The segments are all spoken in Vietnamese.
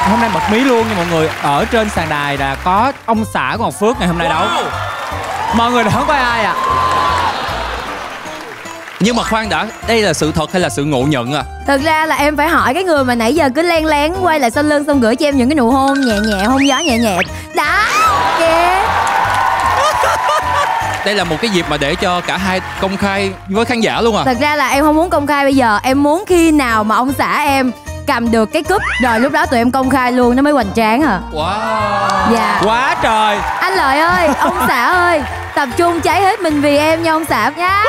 Hôm nay bật mí luôn nha mọi người. Ở trên sàn đài là có ông xã của Ngọc Phước ngày hôm nay đấu. Mọi người đoán có ai à? Nhưng mà khoan đã, đây là sự thật hay là sự ngộ nhận à? Thực ra là em phải hỏi cái người mà nãy giờ cứ len lén quay lại sau lưng xong gửi cho em những cái nụ hôn nhẹ nhẹ, hôn gió nhẹ nhẹ. Đó, kìa. Đây là một cái dịp mà để cho cả hai công khai với khán giả luôn à? Thật ra là em không muốn công khai bây giờ. Em muốn khi nào mà ông xã em cầm được cái cúp rồi lúc đó tụi em công khai luôn nó mới hoành tráng à. Wow. Dạ. Quá trời. Anh Lợi ơi, ông xã ơi, tập trung cháy hết mình vì em nha ông xã nha.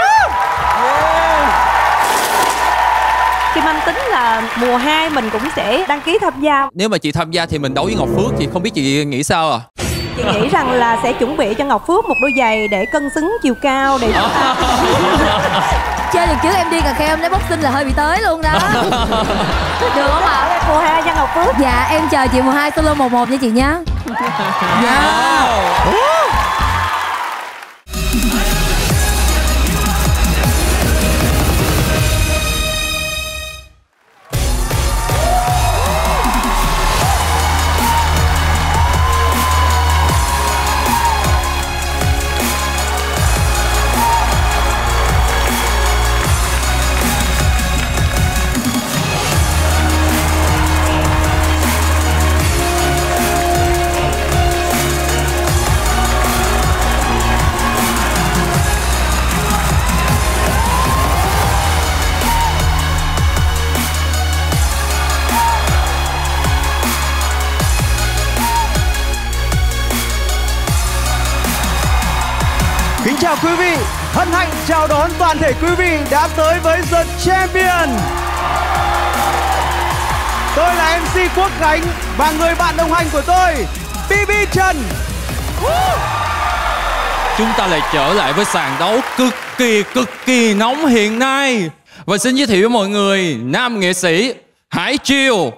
Kim Anh tính là mùa 2 mình cũng sẽ đăng ký tham gia. Nếu mà chị tham gia thì mình đấu với Ngọc Phước, chị không biết chị nghĩ sao à? Chị nghĩ rằng là sẽ chuẩn bị cho Ngọc Phước một đôi giày để cân xứng chiều cao để Chơi được trước em đi cà kheo em lấy boxing là hơi bị tới luôn đó. Được không ạ? Mùa 2 cho Ngọc Phước. Dạ em chờ chị mùa 2 solo 1-1 nha chị nhé. Dạ. Kính chào quý vị, hân hạnh chào đón toàn thể quý vị đã tới với The Champion. Tôi là MC Quốc Khánh và người bạn đồng hành của tôi, BB Trần. Chúng ta lại trở lại với sàn đấu cực kỳ nóng hiện nay. Và xin giới thiệu với mọi người nam nghệ sĩ Hải Triều.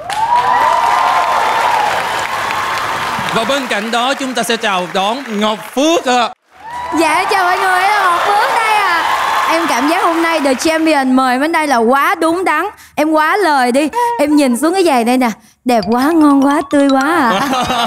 Và bên cạnh đó chúng ta sẽ chào đón Ngọc Phước ạ. Dạ chào mọi người, là Ngọc Phước đây à. Em cảm giác hôm nay The Champion mời bên đây là quá đúng đắn. Em quá lời đi. Em nhìn xuống cái giày đây nè, đẹp quá, ngon quá, tươi quá à.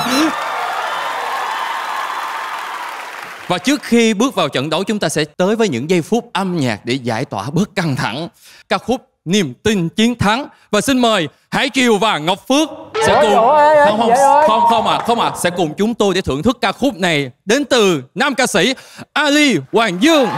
Và trước khi bước vào trận đấu, chúng ta sẽ tới với những giây phút âm nhạc để giải tỏa bớt căng thẳng. Ca khúc Niềm tin chiến thắng. Và xin mời Hải Triều và Ngọc Phước sẽ cùng không sẽ cùng chúng tôi để thưởng thức ca khúc này đến từ nam ca sĩ Ali Hoàng Dương.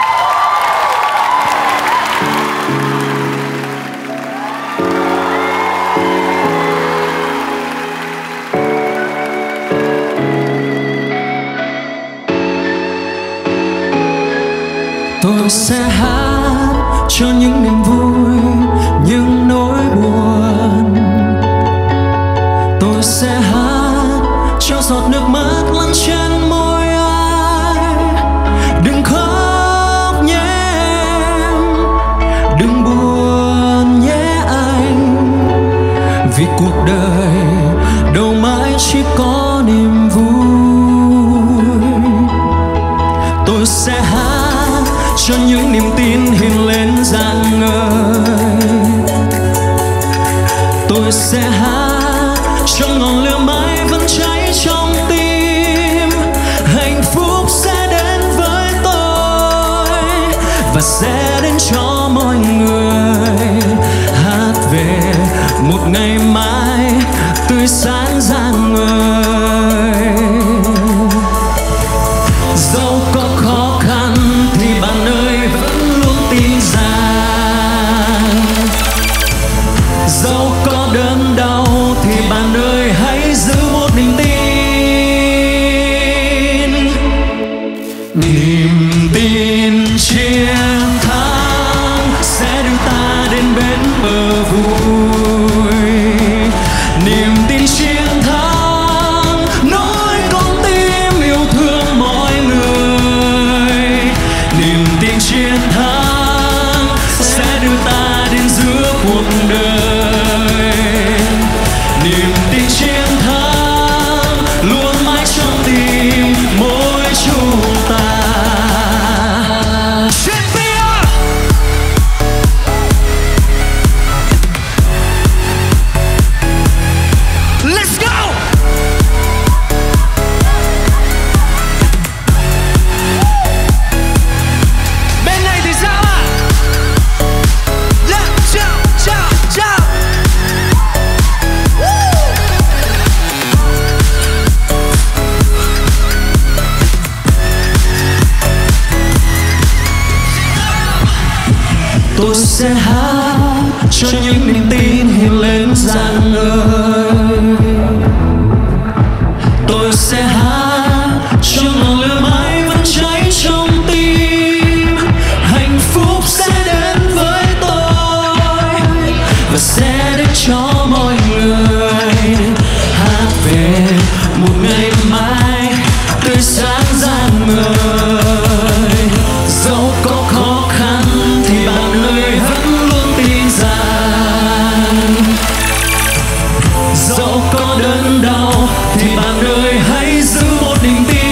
Tôi sẽ hát cho những niềm vui, những nỗi buồn. Tôi sẽ hát cho giọt nước mắt lăn trên môi ai. Đừng khóc nhé em, đừng buồn nhé anh, vì cuộc đời đâu mãi chỉ có niềm vui. Tôi sẽ hát cho những niềm tin hiện lên rạng ngời. Tôi sẽ hát cho ngọn lửa mãi vẫn cháy trong tim. Hạnh phúc sẽ đến với tôi và sẽ đến cho mọi người. Hát về một ngày mai tươi sáng rạng ngời. Dẫu có khó khăn thì bạn ơi vẫn luôn tin rằng, dẫu có đớn đau thì bạn ơi hãy giữ một niềm tin. Niềm tin chiến thắng sẽ đưa ta đến bến bờ vui. Niềm tin chiến thắng nối con tim yêu thương mọi người. Niềm tin chiến thắng sẽ đưa ta đến giữa cuộc đời. Niềm tin chiến thắng luôn mãi trong tim mỗi chúng ta. tôi sẽ hát cho những niềm tin hiện lên rạng ngời. Tôi sẽ hát cho ngọn lửa mãi vẫn cháy trong tim. Hạnh phúc sẽ đến với tôi và sẽ đến cho mọi người. Hát về một ngày mai tươi sáng rạng ngời. Dẫu có khó khăn thì bạn ơi vẫn luôn tin rằng, dẫu có đớn đau thì bạn ơi hãy giữ một niềm tin.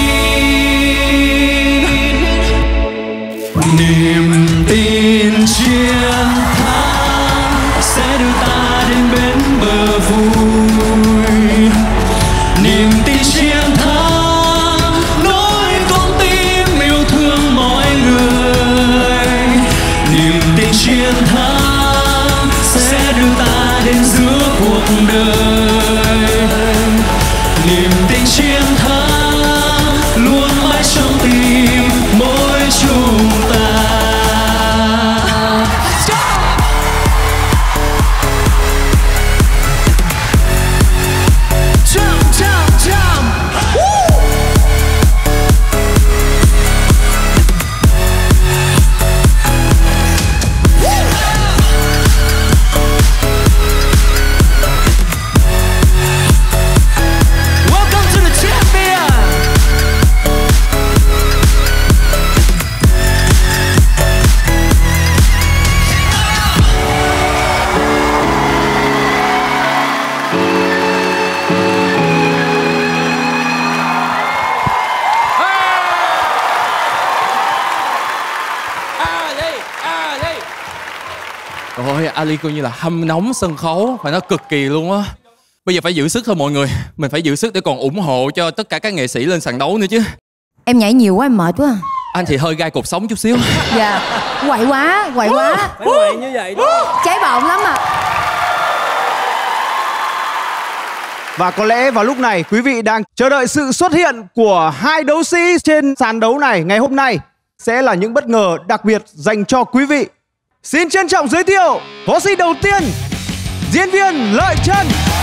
Niềm tin chiến thắng sẽ đưa ta đến bến bờ vui. Niềm tin chiến thắng nối con tim yêu thương mọi người. Niềm tin chiến thắng sẽ đưa ta đến giữa cuộc đời. Niềm tin chiến thắng luôn mãi trong tim mỗi chúng ta. Ôi, Ali coi như là hâm nóng sân khấu, phải nói cực kỳ luôn á. Bây giờ phải giữ sức thôi mọi người. Mình phải giữ sức để còn ủng hộ cho tất cả các nghệ sĩ lên sàn đấu nữa chứ. Em nhảy nhiều quá em mệt quá. Anh thì hơi gai cột sống chút xíu. Dạ. Quậy quá, quậy quá. Phải quậy như vậy đó. Cháy bỏng lắm à. Và có lẽ vào lúc này quý vị đang chờ đợi sự xuất hiện của hai đấu sĩ trên sàn đấu này ngày hôm nay. Sẽ là những bất ngờ đặc biệt dành cho quý vị. Xin trân trọng giới thiệu võ sĩ đầu tiên, diễn viên Lợi Trân.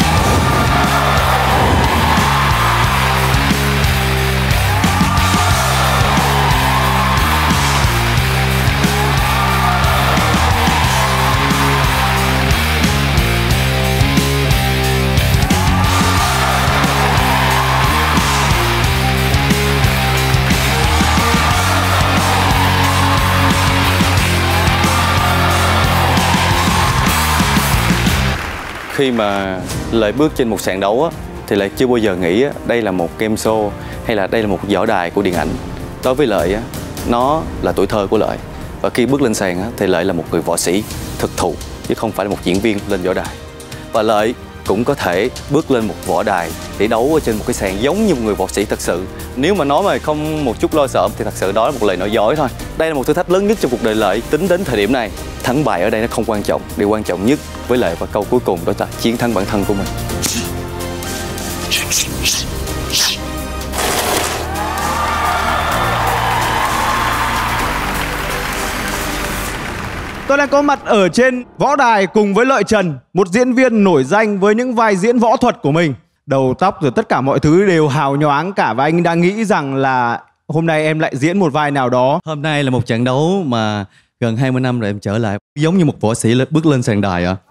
Khi mà Lợi bước trên một sàn đấu á, thì Lợi chưa bao giờ nghĩ á, đây là một game show hay là đây là một võ đài của điện ảnh. Đối với Lợi á, nó là tuổi thơ của Lợi. Và khi bước lên sàn á, thì Lợi là một người võ sĩ thực thụ chứ không phải là một diễn viên lên võ đài. Và Lợi cũng có thể bước lên một võ đài để đấu ở trên một cái sàn giống như một người võ sĩ thật sự. Nếu mà nói mà không một chút lo sợ thì thật sự đó là một lời nói dối thôi. Đây là một thử thách lớn nhất trong cuộc đời Lợi. Tính đến thời điểm này, thắng bại ở đây nó không quan trọng. Điều quan trọng nhất với Lợi và câu cuối cùng đó là chiến thắng bản thân của mình. Tôi đang có mặt ở trên võ đài cùng với Lợi Trần, một diễn viên nổi danh với những vai diễn võ thuật của mình. Đầu tóc rồi tất cả mọi thứ đều hào nhoáng cả. Và anh đang nghĩ rằng là hôm nay em lại diễn một vai nào đó. Hôm nay là một trận đấu mà gần 20 năm rồi em trở lại. Giống như một võ sĩ bước lên sàn đài ạ.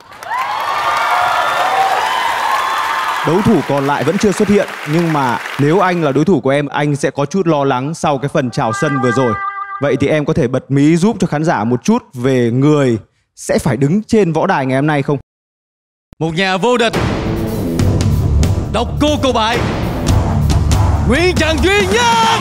Đấu thủ còn lại vẫn chưa xuất hiện. Nhưng mà nếu anh là đối thủ của em, anh sẽ có chút lo lắng sau cái phần chào sân vừa rồi. Vậy thì em có thể bật mí giúp cho khán giả một chút về người sẽ phải đứng trên võ đài ngày hôm nay không? Một nhà vô địch, độc cô cầu bại, Nguyễn Trần Duy Nhất.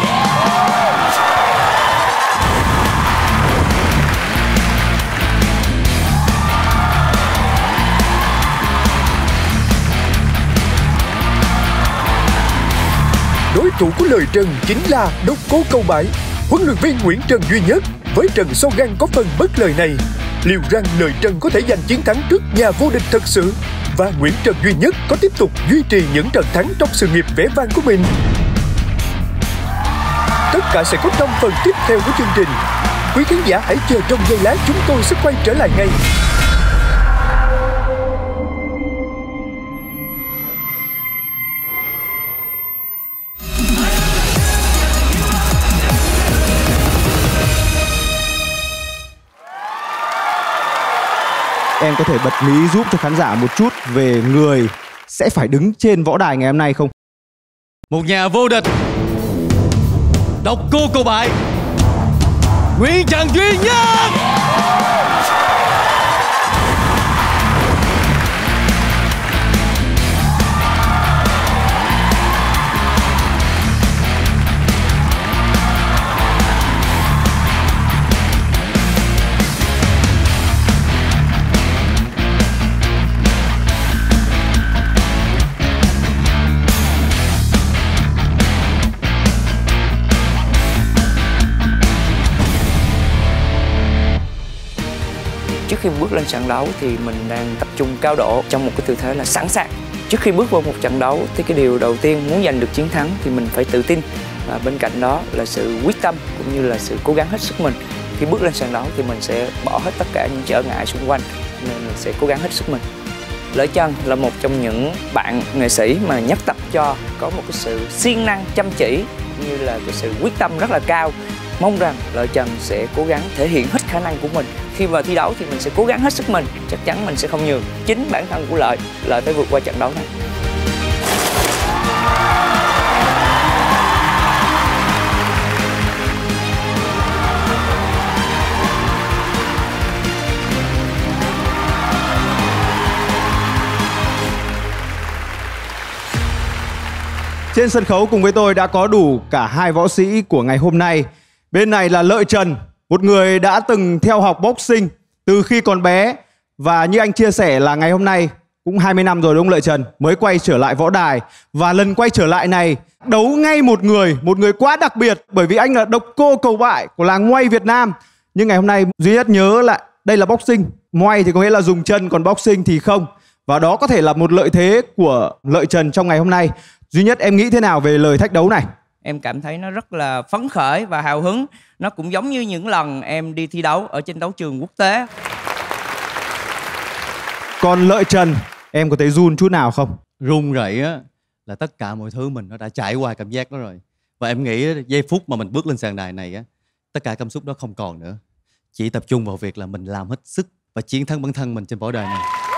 Đối thủ của Lợi Trần chính là độc cô cầu bại, huấn luyện viên Nguyễn Trần Duy Nhất. Với trận so gan có phần bất lợi này, liệu rằng Lợi Trần có thể giành chiến thắng trước nhà vô địch thật sự, và Nguyễn Trần Duy Nhất có tiếp tục duy trì những trận thắng trong sự nghiệp vẻ vang của mình? Tất cả sẽ có trong phần tiếp theo của chương trình. Quý khán giả hãy chờ trong giây lát, chúng tôi sẽ quay trở lại ngay. Em có thể bật mí giúp cho khán giả một chút về người sẽ phải đứng trên võ đài ngày hôm nay không? Một nhà vô địch độc cô cầu bại Nguyễn Trần Duy Nhất. Trước khi bước lên sàn đấu thì mình đang tập trung cao độ trong một cái tư thế là sẵn sàng. Trước khi bước vào một trận đấu thì cái điều đầu tiên muốn giành được chiến thắng thì mình phải tự tin, và bên cạnh đó là sự quyết tâm cũng như là sự cố gắng hết sức mình. Khi bước lên sàn đấu thì mình sẽ bỏ hết tất cả những trở ngại xung quanh, nên mình sẽ cố gắng hết sức mình. Lợi Trần là một trong những bạn nghệ sĩ mà nhất tập cho có một cái sự siêng năng, chăm chỉ cũng như là cái sự quyết tâm rất là cao. Mong rằng Lợi Trần sẽ cố gắng thể hiện hết khả năng của mình. Khi vào thi đấu thì mình sẽ cố gắng hết sức mình, chắc chắn mình sẽ không nhường. Chính bản thân của Lợi phải vượt qua trận đấu này. Trên sân khấu cùng với tôi đã có đủ cả hai võ sĩ của ngày hôm nay. Bên này là Lợi Trần, một người đã từng theo học boxing từ khi còn bé. Và như anh chia sẻ là ngày hôm nay cũng 20 năm rồi đúng không Lợi Trần? Mới quay trở lại võ đài. Và lần quay trở lại này đấu ngay một người quá đặc biệt. Bởi vì anh là độc cô cầu bại của làng Muay Việt Nam. Nhưng ngày hôm nay duy nhất nhớ là đây là boxing. Muay thì có nghĩa là dùng chân, còn boxing thì không. Và đó có thể là một lợi thế của Lợi Trần trong ngày hôm nay. Duy nhất em nghĩ thế nào về lời thách đấu này? Em cảm thấy nó rất là phấn khởi và hào hứng. Nó cũng giống như những lần em đi thi đấu ở trên đấu trường quốc tế. Còn Lợi Trần, em có thấy run chút nào không? Run rẩy á là tất cả mọi thứ mình nó đã trải qua cảm giác đó rồi. Và em nghĩ giây phút mà mình bước lên sàn đài này á, tất cả cảm xúc đó không còn nữa. Chỉ tập trung vào việc là mình làm hết sức và chiến thắng bản thân mình trên võ đài này.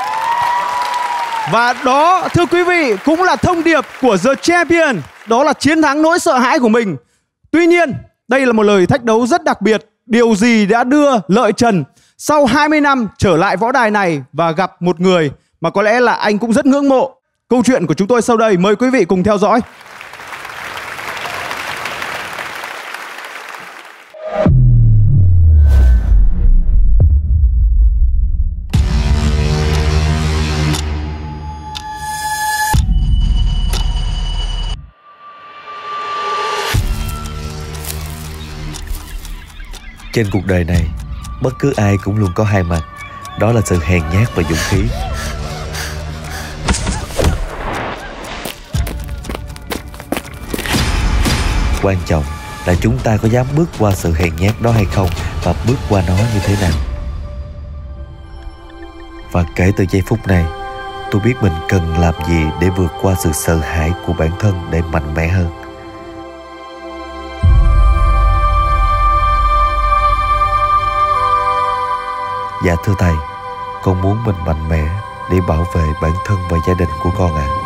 Và đó, thưa quý vị, cũng là thông điệp của The Champion. Đó là chiến thắng nỗi sợ hãi của mình. Tuy nhiên, đây là một lời thách đấu rất đặc biệt. Điều gì đã đưa Lợi Trần sau 20 năm trở lại võ đài này và gặp một người mà có lẽ là anh cũng rất ngưỡng mộ? Câu chuyện của chúng tôi sau đây, mời quý vị cùng theo dõi. Trên cuộc đời này, bất cứ ai cũng luôn có hai mặt. Đó là sự hèn nhát và dũng khí. Quan trọng là chúng ta có dám bước qua sự hèn nhát đó hay không, và bước qua nó như thế nào. Và kể từ giây phút này, tôi biết mình cần làm gì để vượt qua sự sợ hãi của bản thân để mạnh mẽ hơn. Dạ thưa thầy, con muốn mình mạnh mẽ để bảo vệ bản thân và gia đình của con ạ.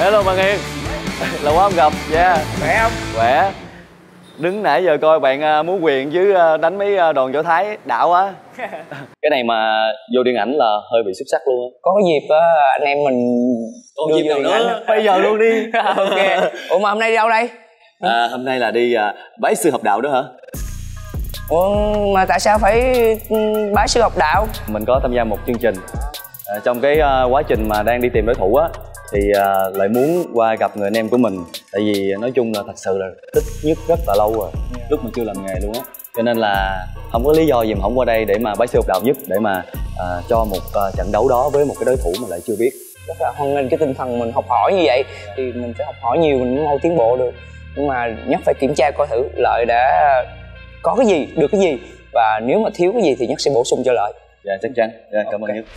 Hello bạn Hiền. Lâu quá không gặp. Yeah. Khỏe không? Khỏe. Đứng nãy giờ coi bạn múa quyền với đánh mấy đòn võ Thái đạo quá. Cái này mà vô điện ảnh là hơi bị xuất sắc luôn á. Có dịp anh em mình đưa vô điện ảnh. Bây giờ luôn đi. Ok. Ủa mà hôm nay đi đâu đây? Hôm nay là đi bái sư học đạo đó hả? Ủa mà tại sao phải bái sư học đạo? Mình có tham gia một chương trình. Trong cái quá trình mà đang đi tìm đối thủ á thì lại muốn qua gặp người anh em của mình. Tại vì nói chung là thật sự là thích nhất rất là lâu rồi, lúc mà chưa làm nghề luôn á. Cho nên là không có lý do gì mà không qua đây để mà bái sư học đạo nhất, để mà cho một trận đấu đó với một cái đối thủ mà lại chưa biết. Rất là hoan nghênh cái tinh thần mình học hỏi như vậy. Thì mình phải học hỏi nhiều mình mới mau tiến bộ được. Nhưng mà Nhất phải kiểm tra coi thử Lợi đã có cái gì, được cái gì, và nếu mà thiếu cái gì thì Nhất sẽ bổ sung cho Lợi. Dạ chắc chắn. Dạ, cảm ơn Nhất.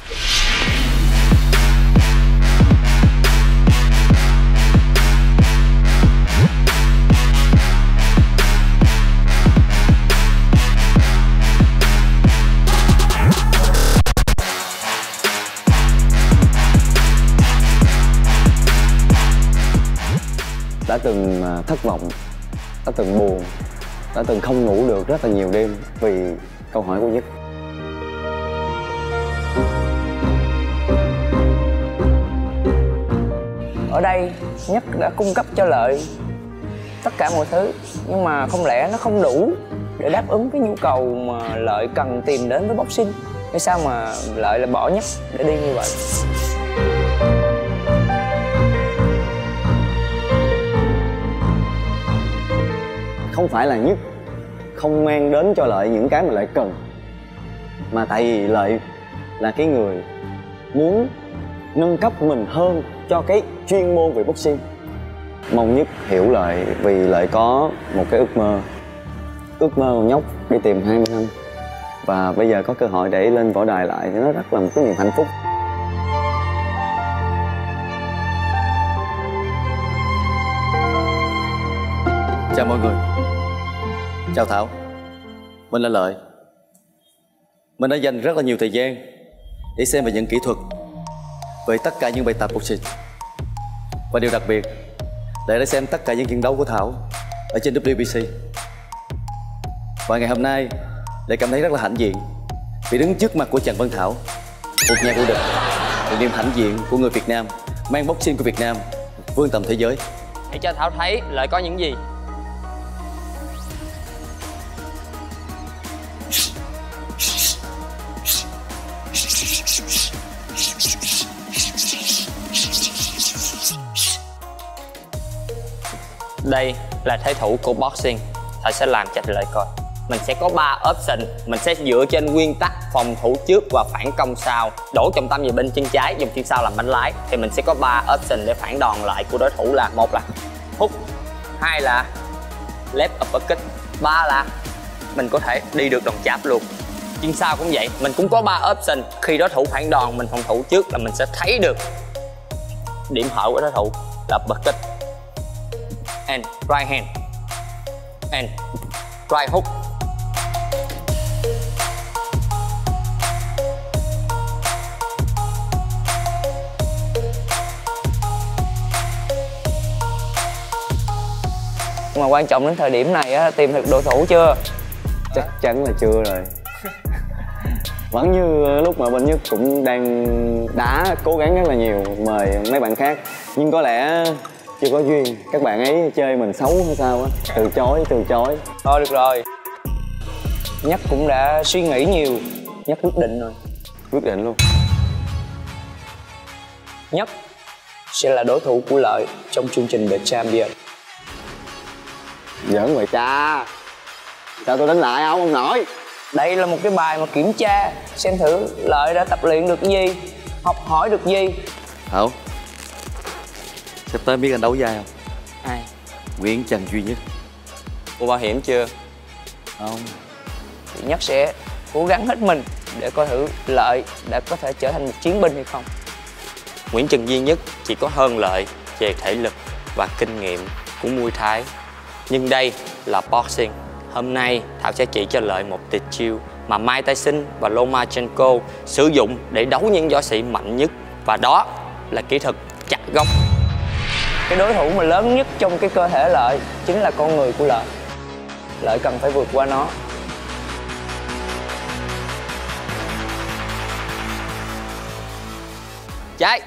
Đã từng thất vọng, đã từng buồn, đã từng không ngủ được rất là nhiều đêm vì câu hỏi của Nhất. Ở đây Nhất đã cung cấp cho Lợi tất cả mọi thứ, nhưng mà không lẽ nó không đủ để đáp ứng cái nhu cầu mà Lợi cần tìm đến với boxing? Hay sao mà Lợi lại bỏ Nhất để đi như vậy? Không phải là Nhất không mang đến cho Lợi những cái mà Lợi cần, mà tại vì Lợi là cái người muốn nâng cấp mình hơn cho cái chuyên môn về boxing. Mong Nhất hiểu Lợi, vì Lợi có một cái ước mơ nhóc đi tìm 20 năm, và bây giờ có cơ hội để lên võ đài lại thì nó rất là một cái niềm hạnh phúc. Chào mọi người. Chào Thảo. Mình là Lợi. Mình đã dành rất là nhiều thời gian để xem về những kỹ thuật, về tất cả những bài tập boxing. Và điều đặc biệt, Lợi đã xem tất cả những trận đấu của Thảo ở trên WBC. Và ngày hôm nay, Lợi cảm thấy rất là hãnh diện vì đứng trước mặt của Trần Văn Thảo, một nhà vô địch, một niềm hãnh diện của người Việt Nam, mang boxing của Việt Nam vươn tầm thế giới. Hãy cho Thảo thấy Lợi có những gì. Đây là thế thủ của boxing. Thầy sẽ làm cho Lợi coi. Mình sẽ có 3 option. Mình sẽ dựa trên nguyên tắc phòng thủ trước và phản công sau. Đổ trọng tâm về bên chân trái, dùng chân sau làm bánh lái. Thì mình sẽ có 3 option để phản đòn lại của đối thủ là: 1 là hút, 2 là left uppercut, 3 là mình có thể đi được đòn cháp luôn. Chân sau cũng vậy, mình cũng có 3 option. Khi đối thủ phản đòn, mình phòng thủ trước là mình sẽ thấy được điểm hở của đối thủ là uppercut and right hand and right hook. Nhưng mà quan trọng đến thời điểm này á, tìm được đối thủ chưa? Chắc chắn là chưa rồi. Vẫn như lúc mà bên Nhất cũng đang đá, cố gắng rất là nhiều, mời mấy bạn khác, nhưng có lẽ chưa có duyên. Các bạn ấy chơi mình xấu hay sao á, từ chối. Thôi được rồi, Nhất cũng đã suy nghĩ nhiều. Nhất quyết định rồi. Quyết định luôn. Nhất sẽ là đối thủ của Lợi trong chương trình The Champion. Giỡn vậy cha. Sao tôi đánh lại không nổi. Đây là một cái bài mà kiểm tra xem thử Lợi đã tập luyện được gì, học hỏi được gì. Thảo, sắp tới biết anh đấu vai không? Ai? Nguyễn Trần Duy Nhất. Mua bảo hiểm chưa? Không. Thì Nhất sẽ cố gắng hết mình để coi thử Lợi đã có thể trở thành một chiến binh hay không. Nguyễn Trần Duy Nhất chỉ có hơn Lợi về thể lực và kinh nghiệm của Muay Thái. Nhưng đây là boxing. Hôm nay Thảo sẽ chỉ cho Lợi một tuyệt chiêu mà Mike Tyson và Lomachenko sử dụng để đấu những võ sĩ mạnh nhất, và đó là kỹ thuật chặt góc. Cái đối thủ mà lớn nhất trong cái cơ thể Lợi chính là con người của Lợi. Lợi cần phải vượt qua nó. Trái.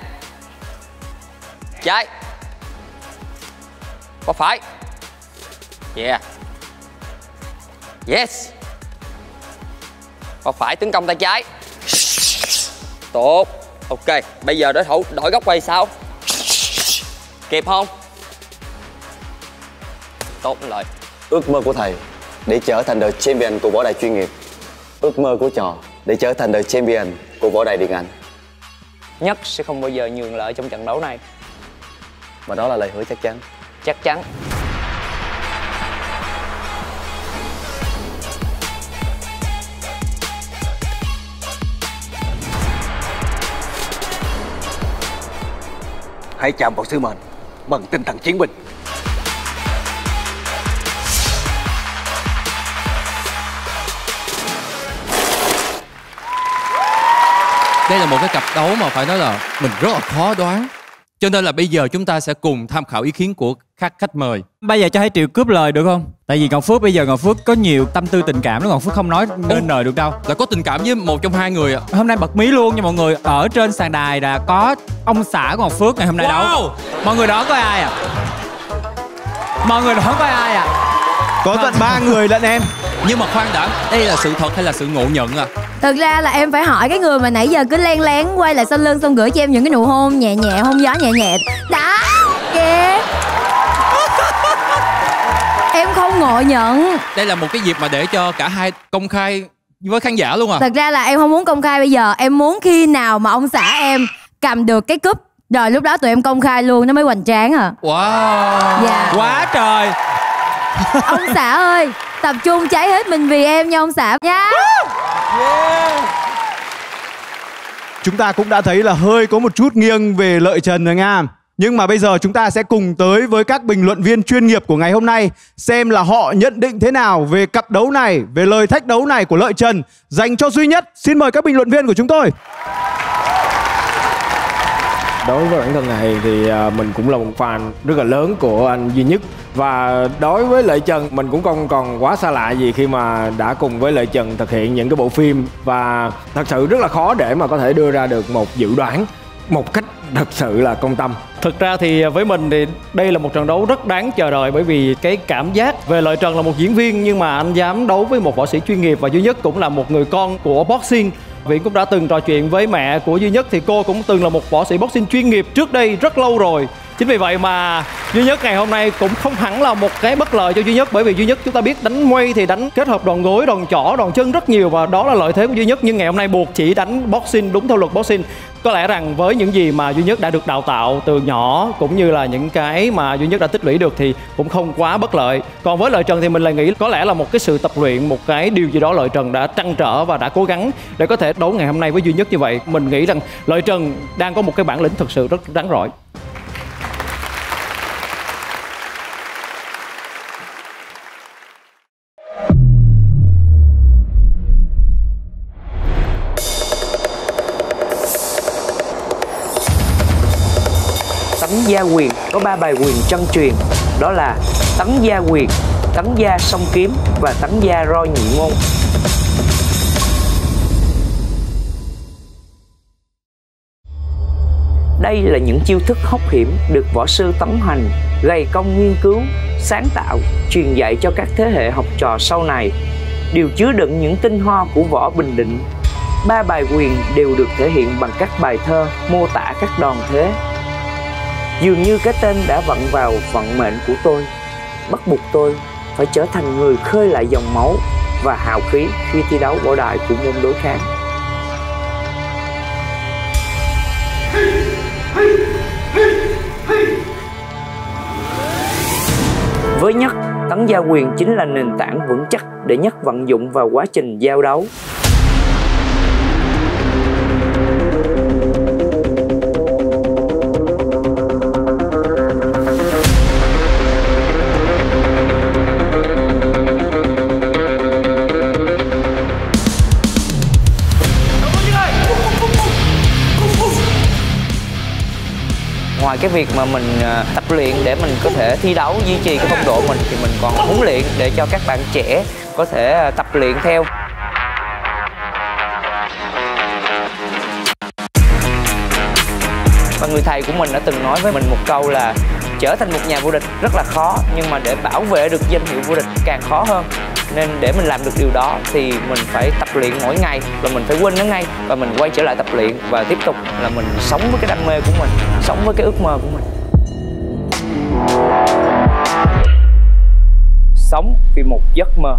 Trái. Có phải. Yeah. Yes. Có phải tấn công tay trái. Tốt. Ok, bây giờ đối thủ đổi góc quay sao? Kịp không? Tốt Lợi. Ước mơ của thầy để trở thành the champion của võ đài chuyên nghiệp. Ước mơ của trò để trở thành the champion của võ đài điện ảnh. Nhất sẽ không bao giờ nhường Lợi trong trận đấu này. Và đó là lời hứa chắc chắn. Chắc chắn. Hãy chạm vào sứ mệnh bằng tinh thần chiến binh. Đây là một cái cặp đấu mà phải nói là mình rất là khó đoán. Cho nên là bây giờ chúng ta sẽ cùng tham khảo ý kiến của các khách mời. Bây giờ cho hai Triệu cướp lời được không? Tại vì Ngọc Phước bây giờ Ngọc Phước có nhiều tâm tư tình cảm đó, Ngọc Phước không nói nên lời được đâu. Là có tình cảm với một trong hai người ạ. Hôm nay bật mí luôn nha mọi người. Ở trên sàn đài là có ông xã của Ngọc Phước ngày hôm nay đấu. Mọi người đoán có ai à? Mọi người đoán có ai à? Có tận 3 người lận em. Nhưng mà khoan đã, đây là sự thật hay là sự ngộ nhận à? Thực ra là em phải hỏi cái người mà nãy giờ cứ len lén quay lại sau lưng xong gửi cho em những cái nụ hôn nhẹ nhẹ, hôn gió nhẹ nhẹ. Đó, kìa. Em không ngộ nhận. Đây là một cái dịp mà để cho cả hai công khai với khán giả luôn à? Thật ra là em không muốn công khai bây giờ. Em muốn khi nào mà ông xã em cầm được cái cúp, rồi lúc đó tụi em công khai luôn nó mới hoành tráng à. Wow. Dạ. Quá trời. Ông xã ơi, tập trung cháy hết mình vì em nha ông xã nha. Yeah. Chúng ta cũng đã thấy là hơi có một chút nghiêng về Lợi Trần rồi nha. Nhưng mà bây giờ chúng ta sẽ cùng tới với các bình luận viên chuyên nghiệp của ngày hôm nay, xem là họ nhận định thế nào về cặp đấu này, về lời thách đấu này của Lợi Trần dành cho Duy Nhất. Xin mời các bình luận viên của chúng tôi. Đối với bản thân này thì mình cũng là một fan rất là lớn của anh Duy Nhất. Và đối với Lợi Trần, mình cũng không còn quá xa lạ gì khi mà đã cùng với Lợi Trần thực hiện những cái bộ phim. Và thật sự rất là khó để mà có thể đưa ra được một dự đoán một cách thật sự là công tâm. Thực ra thì với mình thì đây là một trận đấu rất đáng chờ đợi, bởi vì cái cảm giác về Lợi Trần là một diễn viên nhưng mà anh dám đấu với một võ sĩ chuyên nghiệp, và Duy Nhất cũng là một người con của boxing. Viễn cũng đã từng trò chuyện với mẹ của Duy Nhất thì cô cũng từng là một võ sĩ boxing chuyên nghiệp trước đây rất lâu rồi. Chính vì vậy mà Duy Nhất ngày hôm nay cũng không hẳn là một cái bất lợi cho Duy Nhất, bởi vì Duy Nhất chúng ta biết đánh Muay thì đánh kết hợp đòn gối, đòn chỏ, đòn chân rất nhiều và đó là lợi thế của Duy Nhất. Nhưng ngày hôm nay buộc chỉ đánh boxing đúng theo luật boxing. Có lẽ rằng với những gì mà Duy Nhất đã được đào tạo từ nhỏ cũng như là những cái mà Duy Nhất đã tích lũy được thì cũng không quá bất lợi. Còn với Lợi Trần thì mình lại nghĩ có lẽ là một cái sự tập luyện, một cái điều gì đó Lợi Trần đã trăn trở và đã cố gắng để có thể đấu ngày hôm nay với Duy Nhất như vậy. Mình nghĩ rằng Lợi Trần đang có một cái bản lĩnh thực sự rất rắn rỏi. Tấn gia quyền có 3 bài quyền chân truyền, đó là Tấn gia quyền, Tấn gia song kiếm và Tấn gia roi nhị môn. Đây là những chiêu thức hóc hiểm được võ sư Tấn Hành gầy công nghiên cứu, sáng tạo, truyền dạy cho các thế hệ học trò sau này, đều chứa đựng những tinh hoa của võ Bình Định. 3 bài quyền đều được thể hiện bằng các bài thơ mô tả các đòn thế. Dường như cái tên đã vặn vào vận mệnh của tôi, bắt buộc tôi phải trở thành người khơi lại dòng máu và hào khí khi thi đấu võ đài của môn đối kháng. Với Nhất, Tấn gia quyền chính là nền tảng vững chắc để Nhất vận dụng vào quá trình giao đấu. Ngoài cái việc mà mình tập luyện để mình có thể thi đấu, duy trì cái phong độ mình, thì mình còn huấn luyện để cho các bạn trẻ có thể tập luyện theo. Và người thầy của mình đã từng nói với mình một câu là trở thành một nhà vô địch rất là khó, nhưng mà để bảo vệ được danh hiệu vô địch càng khó hơn. Nên để mình làm được điều đó thì mình phải tập luyện mỗi ngày, và mình phải quên nó ngay, và mình quay trở lại tập luyện và tiếp tục là mình sống với cái đam mê của mình, sống với cái ước mơ của mình. Sống vì một giấc mơ.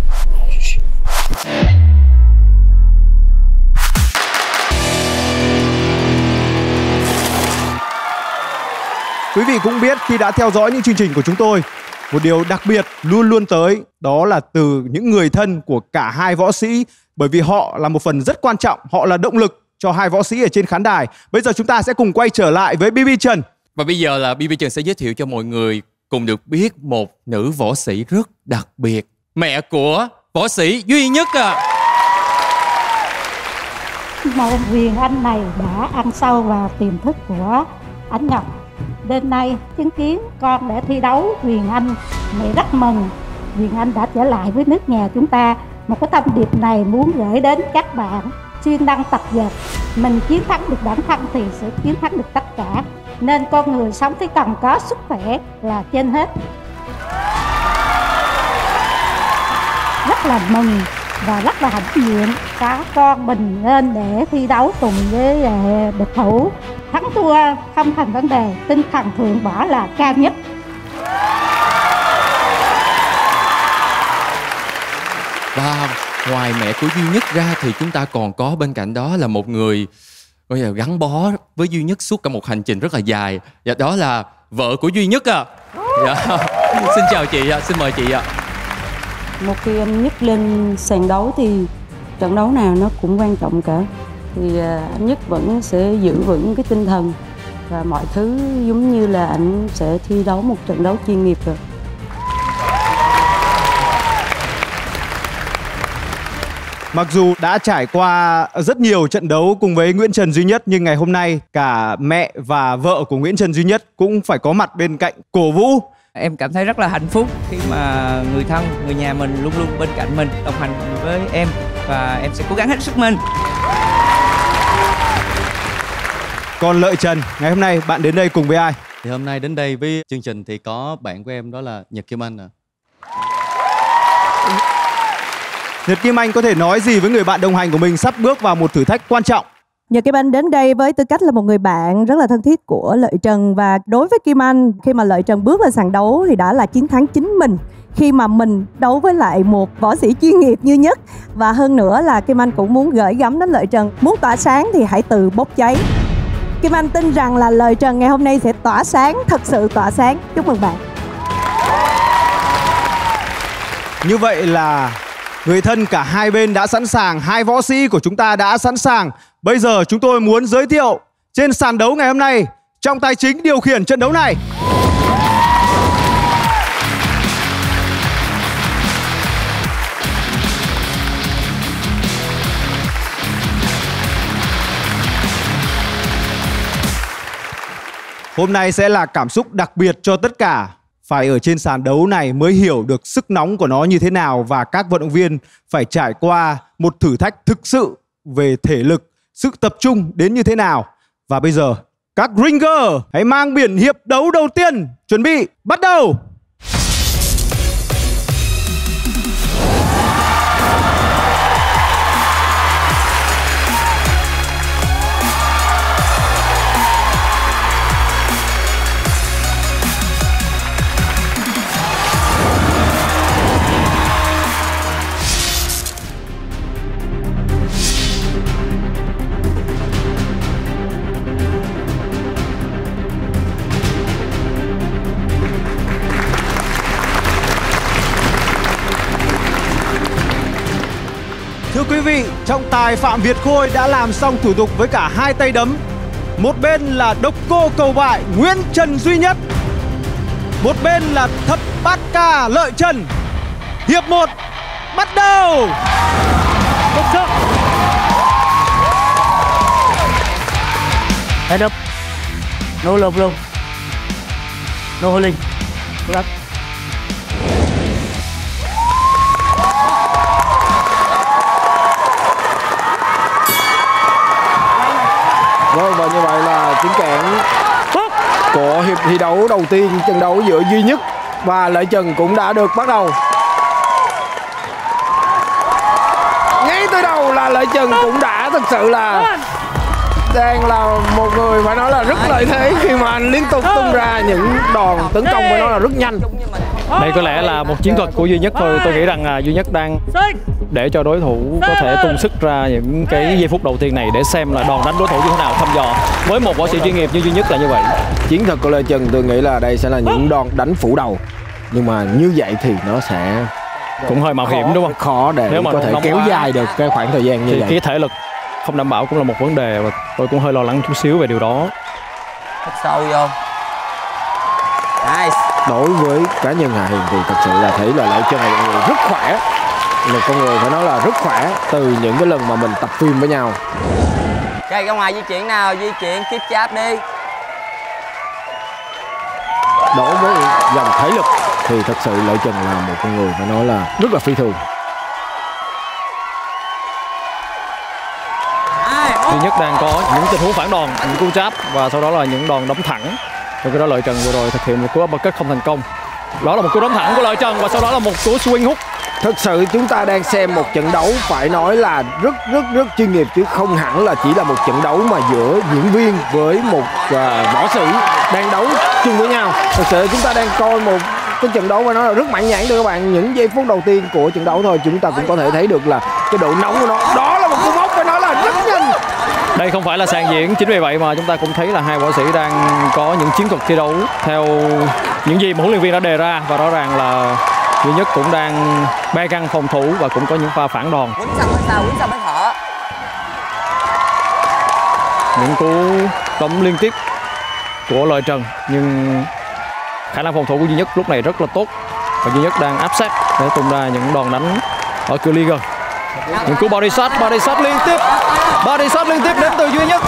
Quý vị cũng biết khi đã theo dõi những chương trình của chúng tôi, một điều đặc biệt luôn luôn tới, đó là từ những người thân của cả hai võ sĩ, bởi vì họ là một phần rất quan trọng, họ là động lực cho hai võ sĩ ở trên khán đài. Bây giờ chúng ta sẽ cùng quay trở lại với BB Trần. Và bây giờ là BB Trần sẽ giới thiệu cho mọi người cùng được biết một nữ võ sĩ rất đặc biệt, mẹ của võ sĩ duy nhất Một Huyền Anh này đã ăn sâu vào tiềm thức của Ánh Ngọc. Đêm nay chứng kiến con đã thi đấu Huyền Anh, mẹ rất mừng. Huyền Anh đã trở lại với nước nhà chúng ta. Một cái thông điệp này muốn gửi đến các bạn siêng năng tập dượt. Mình chiến thắng được bản thân thì sẽ chiến thắng được tất cả. Nên con người sống chỉ cần có sức khỏe là trên hết. Rất là mừng và rất là hạnh diện có con mình lên để thi đấu cùng với địch thủ. Thắng thua không thành vấn đề, tinh thần thượng võ là cao nhất. Và ngoài mẹ của duy nhất ra thì chúng ta còn có bên cạnh đó là một người bây giờ gắn bó với duy nhất suốt cả một hành trình rất là dài, và đó là vợ của duy nhất Dạ. Xin chào chị, xin mời chị ạ. Một khi anh Nhất lên sàn đấu thì trận đấu nào nó cũng quan trọng cả. Thì anh Nhất vẫn sẽ giữ vững cái tinh thần và mọi thứ giống như là anh sẽ thi đấu một trận đấu chuyên nghiệp rồi. Mặc dù đã trải qua rất nhiều trận đấu cùng với Nguyễn Trần Duy Nhất, nhưng ngày hôm nay cả mẹ và vợ của Nguyễn Trần Duy Nhất cũng phải có mặt bên cạnh cổ vũ. Em cảm thấy rất là hạnh phúc khi mà người thân, người nhà mình luôn luôn bên cạnh mình, đồng hành với em, và em sẽ cố gắng hết sức mình. Còn Lợi Trần, ngày hôm nay bạn đến đây cùng với ai? Thì hôm nay đến đây với chương trình thì có bạn của em, đó là Nhật Kim Anh Nhật Kim Anh có thể nói gì với người bạn đồng hành của mình sắp bước vào một thử thách quan trọng? Nhật Kim Anh đến đây với tư cách là một người bạn rất là thân thiết của Lợi Trần. Và đối với Kim Anh, khi mà Lợi Trần bước lên sàn đấu thì đã là chiến thắng chính mình, khi mà mình đấu với lại một võ sĩ chuyên nghiệp như Nhất. Và hơn nữa là Kim Anh cũng muốn gửi gắm đến Lợi Trần, muốn tỏa sáng thì hãy tự bốc cháy. Kim Anh tin rằng là Lợi Trần ngày hôm nay sẽ tỏa sáng, thật sự tỏa sáng. Chúc mừng bạn. Như vậy là người thân cả hai bên đã sẵn sàng, hai võ sĩ của chúng ta đã sẵn sàng. Bây giờ chúng tôi muốn giới thiệu trên sàn đấu ngày hôm nay, trọng tài chính điều khiển trận đấu này. Hôm nay sẽ là cảm xúc đặc biệt cho tất cả. Phải ở trên sàn đấu này mới hiểu được sức nóng của nó như thế nào, và các vận động viên phải trải qua một thử thách thực sự về thể lực, sự tập trung đến như thế nào. Và bây giờ các ringer hãy mang biển hiệp đấu đầu tiên, chuẩn bị bắt đầu. Thưa quý vị, trọng tài Phạm Việt Khôi đã làm xong thủ tục với cả hai tay đấm. Một bên là độc cô cầu bại Nguyễn Trần Duy Nhất, một bên là thập bát ca Lợi Trần. Hiệp 1 bắt đầu. Một sức. Head up. No love luôn. No holding. Grab. Vâng, và như vậy là tiếng kèn của hiệp thi đấu đầu tiên, trận đấu giữa Duy Nhất và Lợi Trần cũng đã được bắt đầu. Ngay từ đầu là Lợi Trần cũng đã thực sự là đang là một người phải nói là rất lợi thế khi mà anh liên tục tung ra những đòn tấn công phải nói là rất nhanh. Đây có lẽ là một chiến thuật của Duy Nhất thôi. Tôi nghĩ rằng Duy Nhất đang để cho đối thủ có thể tung sức ra những cái giây phút đầu tiên này để xem là đòn đánh đối thủ như thế nào, thăm dò. Với một võ sĩ chuyên nghiệp như Duy Nhất là như vậy. Chiến thuật của Lợi Trần tôi nghĩ là đây sẽ là những đòn đánh phủ đầu. Nhưng mà như vậy thì nó sẽ cũng hơi mạo hiểm đúng không? Khó để nếu mà có thể kéo dài được cái khoảng thời gian như vậy. Cái thể lực không đảm bảo cũng là một vấn đề và tôi cũng hơi lo lắng chút xíu về điều đó. Hít sâu vô. Nice. Đối với cá nhân Hà Hiền thì thật sự là thấy là Lợi Trần là một người rất khỏe. Một con người phải nói là rất khỏe từ những cái lần mà mình tập phim với nhau. Ok, ra ngoài di chuyển nào, di chuyển, tiếp cháp đi. Đối với dòng thể lực thì thật sự Lợi Trần là một con người phải nói là rất là phi thường. Duy Nhất đang có những tình huống phản đòn, những cú cháp và sau đó là những đòn đấm thẳng. Trong khi đó Lợi Trần vừa rồi thực hiện một cú uppercut không thành công. Đó là một cú đấm thẳng của Lợi Trần và sau đó là một cú swing hook. Thực sự chúng ta đang xem một trận đấu phải nói là rất chuyên nghiệp chứ không hẳn là chỉ là một trận đấu mà giữa diễn viên với một võ sĩ đang đấu chung với nhau. Thực sự chúng ta đang coi một cái trận đấu mà nó là rất mãn nhãn thưa các bạn. Những giây phút đầu tiên của trận đấu thôi chúng ta cũng có thể thấy được là cái độ nóng của nó. Đó là một cú móc phải nói là rất nhanh. Đây không phải là sàn diễn, chính vì vậy mà chúng ta cũng thấy là hai võ sĩ đang có những chiến thuật thi đấu theo những gì mà huấn luyện viên đã đề ra, và rõ ràng là Duy Nhất cũng đang be căng phòng thủ và cũng có những pha phản đòn. Quýnh xong mới thở. Những cú đấm liên tiếp của Lợi Trần nhưng khả năng phòng thủ của Duy Nhất lúc này rất là tốt và Duy Nhất đang áp sát để tung ra những đòn đánh ở cự ly gần. Những cú body shot liên tiếp. Body shot liên tiếp đến từ Duy Nhất.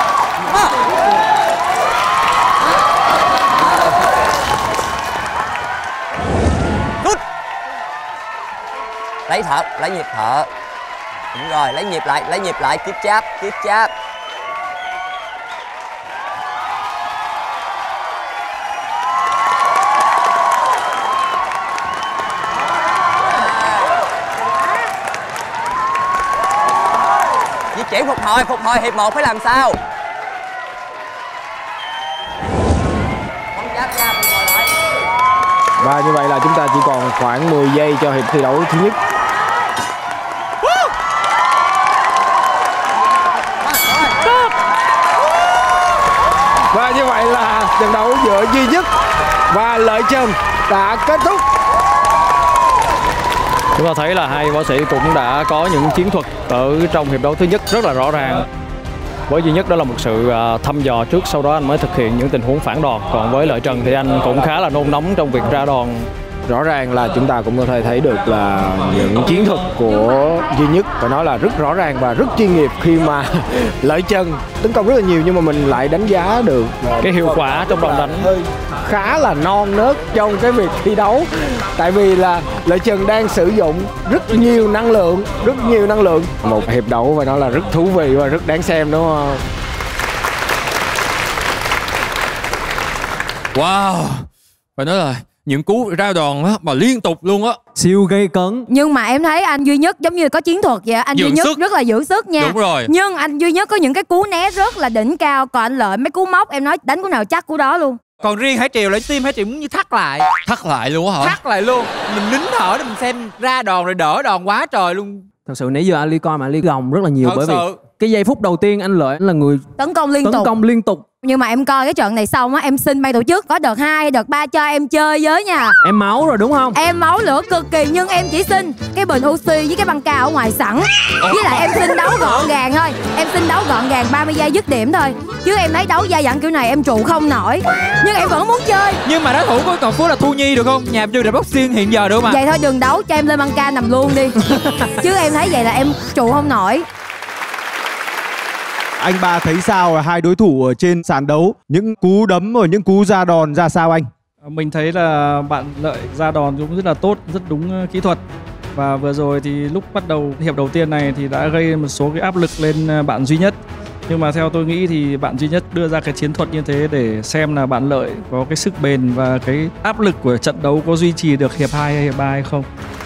Lấy thở, lấy nhịp thở. Đúng rồi, lấy nhịp lại, tiếp cháp. Di chuyển phục hồi hiệp 1 phải làm sao? Và như vậy là chúng ta chỉ còn khoảng 10 giây cho hiệp thi đấu thứ nhất. Và như vậy là trận đấu giữa Duy Nhất và Lợi Trần đã kết thúc. Chúng ta thấy là hai võ sĩ cũng đã có những chiến thuật ở trong hiệp đấu thứ nhất rất là rõ ràng. Với Duy Nhất đó là một sự thăm dò trước, sau đó anh mới thực hiện những tình huống phản đòn. Còn với Lợi Trần thì anh cũng khá là nôn nóng trong việc ra đòn. Rõ ràng là chúng ta cũng có thể thấy được là những chiến thuật của Duy Nhất phải nói là rất rõ ràng và rất chuyên nghiệp khi mà Lợi Trần tấn công rất là nhiều nhưng mà mình lại đánh giá được cái hiệu quả trong đòn đánh hơi khá là non nớt trong cái việc thi đấu. Tại vì là Lợi Trần đang sử dụng rất nhiều năng lượng. Một hiệp đấu phải nói là rất thú vị và rất đáng xem đúng không? Wow, phải nói là những cú ra đòn á mà liên tục luôn á, siêu gây cấn. Nhưng mà em thấy anh Duy Nhất giống như có chiến thuật vậy. Anh Duy Nhất rất là giữ sức nha. Đúng rồi. Nhưng anh Duy Nhất có những cái cú né rất là đỉnh cao. Còn anh Lợi mấy cú móc em nói đánh cú nào chắc cú đó luôn. Còn riêng Hải Triều lại tim Hải Triều muốn như thắt lại luôn á hả? Thắt lại luôn. Mình nín thở để mình xem ra đòn rồi đỡ đòn quá trời luôn. Thật sự nãy giờ Ali coi mà Ali gồng rất là nhiều. Bởi vì cái giây phút đầu tiên anh Lợi là người tấn công liên tục. Nhưng mà em coi cái trận này xong á, em xin ban tổ chức có đợt 2, đợt 3 cho em chơi với nha. Em máu rồi đúng không? Em máu lửa cực kỳ nhưng em chỉ xin cái bình oxy với cái băng ca ở ngoài sẵn. Với lại em xin đấu gọn gàng thôi. Em xin đấu gọn gàng 30 giây dứt điểm thôi. Chứ em thấy đấu dai dẳng kiểu này em trụ không nổi. Nhưng em vẫn muốn chơi. Nhưng mà đối thủ của Toàn Phước là Thu Nhi được không? Nhà em chưa được boxing hiện giờ được mà. Vậy thôi đừng đấu, cho em lên băng ca nằm luôn đi. Chứ em thấy vậy là em trụ không nổi. Anh Ba thấy sao hai đối thủ ở trên sàn đấu, những cú đấm và những cú ra đòn ra sao anh? Mình thấy là bạn Lợi ra đòn cũng rất là tốt, rất đúng kỹ thuật. Và vừa rồi thì lúc bắt đầu hiệp đầu tiên này thì đã gây một số cái áp lực lên bạn Duy Nhất. Nhưng mà theo tôi nghĩ thì bạn Duy Nhất đưa ra cái chiến thuật như thế để xem là bạn Lợi có cái sức bền và cái áp lực của trận đấu có duy trì được hiệp 2 hay hiệp 3 hay không.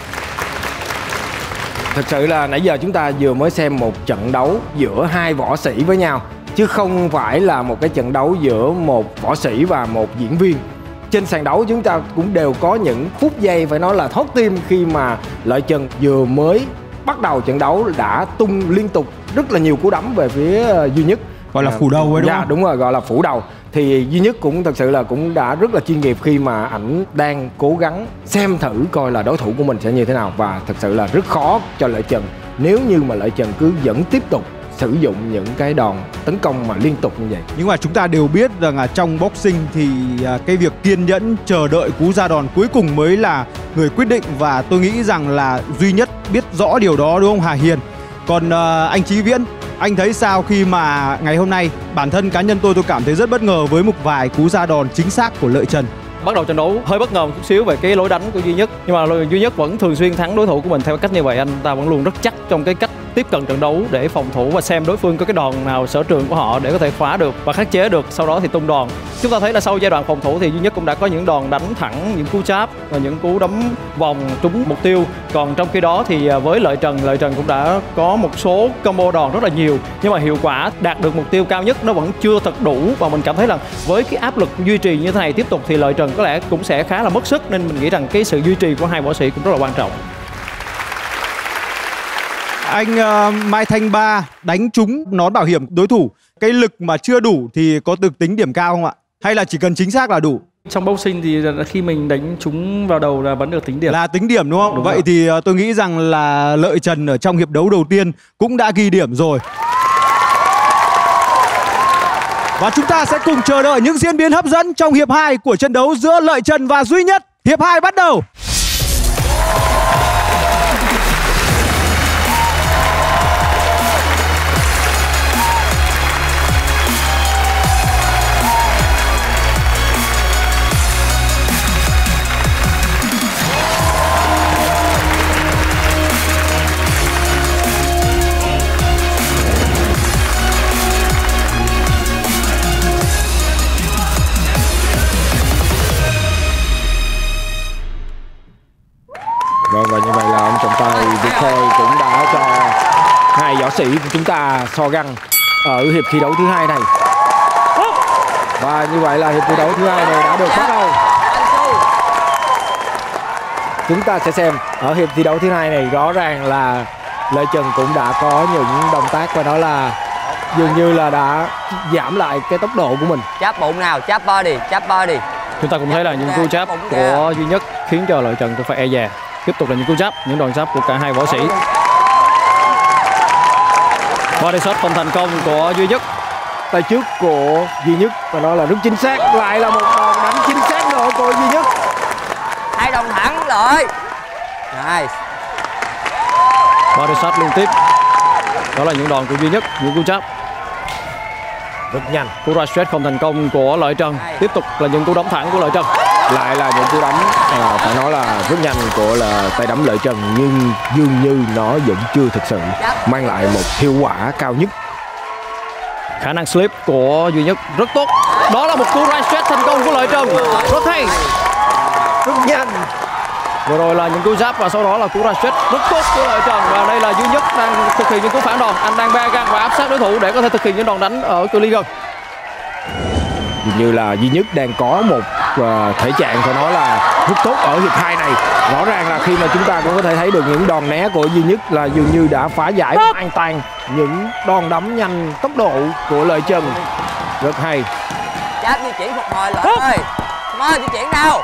Thực sự là nãy giờ chúng ta vừa mới xem một trận đấu giữa hai võ sĩ với nhau, chứ không phải là một cái trận đấu giữa một võ sĩ và một diễn viên. Trên sàn đấu chúng ta cũng đều có những phút giây phải nói là thót tim khi mà Lợi Trần vừa mới bắt đầu trận đấu đã tung liên tục rất là nhiều cú đấm về phía Duy Nhất. Gọi là phủ đầu ấy đúng không? Dạ đúng rồi, gọi là phủ đầu. Thì Duy Nhất cũng thật sự là cũng đã rất là chuyên nghiệp khi mà ảnh đang cố gắng xem thử coi là đối thủ của mình sẽ như thế nào. Và thật sự là rất khó cho Lợi Trần nếu như mà Lợi Trần cứ vẫn tiếp tục sử dụng những cái đòn tấn công mà liên tục như vậy. Nhưng mà chúng ta đều biết rằng là trong boxing thì cái việc kiên nhẫn chờ đợi cú ra đòn cuối cùng mới là người quyết định. Và tôi nghĩ rằng là Duy Nhất biết rõ điều đó đúng không Hà Hiền? Còn anh Chí Viễn, anh thấy sao khi mà ngày hôm nay bản thân cá nhân tôi cảm thấy rất bất ngờ với một vài cú ra đòn chính xác của Lợi Trần. Bắt đầu trận đấu hơi bất ngờ một chút xíu về cái lối đánh của Duy Nhất, nhưng mà Duy Nhất vẫn thường xuyên thắng đối thủ của mình theo cách như vậy. Anh ta vẫn luôn rất chắc trong cái cách tiếp cận trận đấu để phòng thủ và xem đối phương có cái đòn nào sở trường của họ để có thể khóa được và khắc chế được, sau đó thì tung đòn. Chúng ta thấy là sau giai đoạn phòng thủ thì Duy Nhất cũng đã có những đòn đánh thẳng, những cú cháp và những cú đấm vòng trúng mục tiêu. Còn trong khi đó thì với Lợi Trần cũng đã có một số combo đòn rất là nhiều, nhưng mà hiệu quả đạt được mục tiêu cao nhất nó vẫn chưa thật đủ. Và mình cảm thấy là với cái áp lực duy trì như thế này tiếp tục thì Lợi Trần có lẽ cũng sẽ khá là mất sức, nên mình nghĩ rằng cái sự duy trì của hai võ sĩ cũng rất là quan trọng. Anh Mai Thanh Ba đánh trúng nón bảo hiểm đối thủ, cái lực mà chưa đủ thì có được tính điểm cao không ạ? Hay là chỉ cần chính xác là đủ? Trong boxing thì khi mình đánh trúng vào đầu là vẫn được tính điểm. Là tính điểm đúng không? Đúng Vậy rồi. thì tôi nghĩ rằng là Lợi Trần ở trong hiệp đấu đầu tiên cũng đã ghi điểm rồi. Và chúng ta sẽ cùng chờ đợi những diễn biến hấp dẫn trong hiệp 2 của trận đấu giữa Lợi Trần và Duy Nhất. Hiệp 2 bắt đầu. Vâng, và như vậy là ông trọng tài Việt Khôi cũng đã cho hai võ sĩ của chúng ta so găng ở hiệp thi đấu thứ hai này. Và như vậy là hiệp thi đấu thứ hai này đã được bắt đầu. Chúng ta sẽ xem ở hiệp thi đấu thứ hai này rõ ràng là Lợi Trần cũng đã có những động tác và đó là dường như là đã giảm lại cái tốc độ của mình. Cháp bụng nào, cháp body, cháp body. Chúng ta cũng thấy là những cú cháp của Duy Nhất khiến cho Lợi Trần cũng phải e dè. Tiếp tục là những cú cháp, những đòn cháp của cả hai võ sĩ. Body shot không thành công của Duy Nhất. Tay trước của Duy Nhất và đó là rất chính xác. Lại là một đòn đánh chính xác nữa của Duy Nhất. Hai đòn thẳng Lợi. Nice. Body shot liên tiếp. Đó là những đòn của Duy Nhất, những cú cháp rất nhanh. Cú right straight không thành công của Lợi Trần. Tiếp tục là những cú đấm thẳng của Lợi Trần. Lại là những cú đấm phải nói là rất nhanh của là tay đấm Lợi Trần, nhưng dường như nó vẫn chưa thực sự mang lại một hiệu quả cao nhất. Khả năng slip của Duy Nhất rất tốt. Đó là một cú right straight thành công của Lợi Trần. Rất hay, rất nhanh. Vừa rồi là những cú giáp và sau đó là cú right straight rất tốt của Lợi Trần. Và đây là Duy Nhất đang thực hiện những cú phản đòn. Anh đang be gan và áp sát đối thủ để có thể thực hiện những đòn đánh ở cự ly gần. Dường như là Duy Nhất đang có một thể trạng phải nói là rất tốt ở hiệp 2 này. Rõ ràng là khi mà chúng ta cũng có thể thấy được những đòn né của Duy Nhất là dường như đã phá giải hoàn toàn những đòn đấm nhanh tốc độ của Lợi Trần. Rất hay. Cháp di chuyển phục hồi Lợi ơi. Come on, di chuyển nào.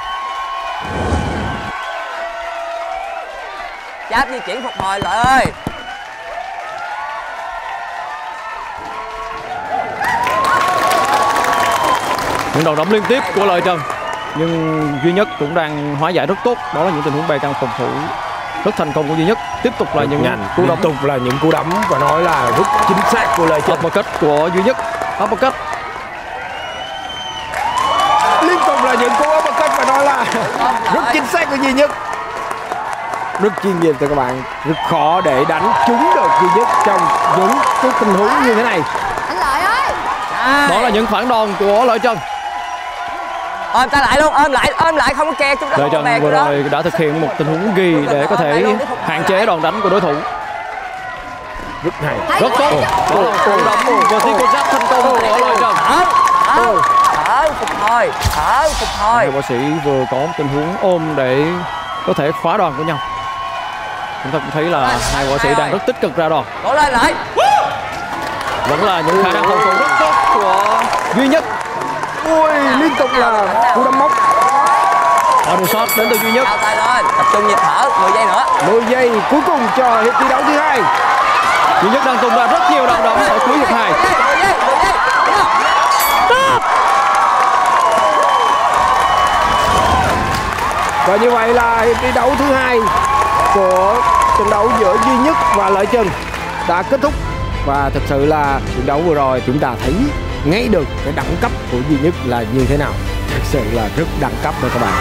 Cháp di chuyển phục hồi Lợi ơi. Những đòn đấm liên tiếp của Lợi Trần, nhưng Duy Nhất cũng đang hóa giải rất tốt. Đó là những tình huống bè căng phòng thủ rất thành công của duy nhất. Tiếp tục là những cú đấm, tiếp tục là những cú đấm và nói là rất chính xác của Lợi Trần. uppercut của duy nhất, uppercut liên tục là những cú uppercut và nói là rất chính xác của duy nhất. Rất chuyên nghiệp thưa các bạn, rất khó để đánh trúng được duy nhất trong những cái tình huống như thế này. Anh Lợi ơi. Đó là những phản đòn của Lợi Trần. Ôm ta lại luôn, ôm lại không có kè. Lợi Trần vừa rồi đã thực hiện một tình huống ghi để có thể hạn chế đòn đánh của đối thủ. Rất hay, rất tốt. Đó là cú đấm và tiếng giáp thành công của Lợi Trần. Thở, phục hồi. Hai võ sĩ vừa có một tình huống ôm để có thể khóa đòn của nhau. Chúng ta cũng thấy là hai võ sĩ đang rất tích cực ra đòn. Đổ lên lại. Vẫn là những khả năng phòng thủ rất tốt của duy nhất. Ui, liên tục là cú đấm móc. Auto shot đến từ duy nhất. Cao tay lên, tập trung nhịp thở, 10 giây nữa. 10 giây cuối cùng cho hiệp thi đấu thứ hai. Duy nhất đang tung ra rất nhiều đòn đấm ở cuối hiệp 2. Và như vậy là hiệp thi đấu thứ hai của trận đấu giữa duy nhất và Lợi Trần đã kết thúc. Và thực sự là trận đấu vừa rồi chúng ta thấy ngay được cái đẳng cấp của duy nhất là như thế nào. Thực sự là rất đẳng cấp đó các bạn.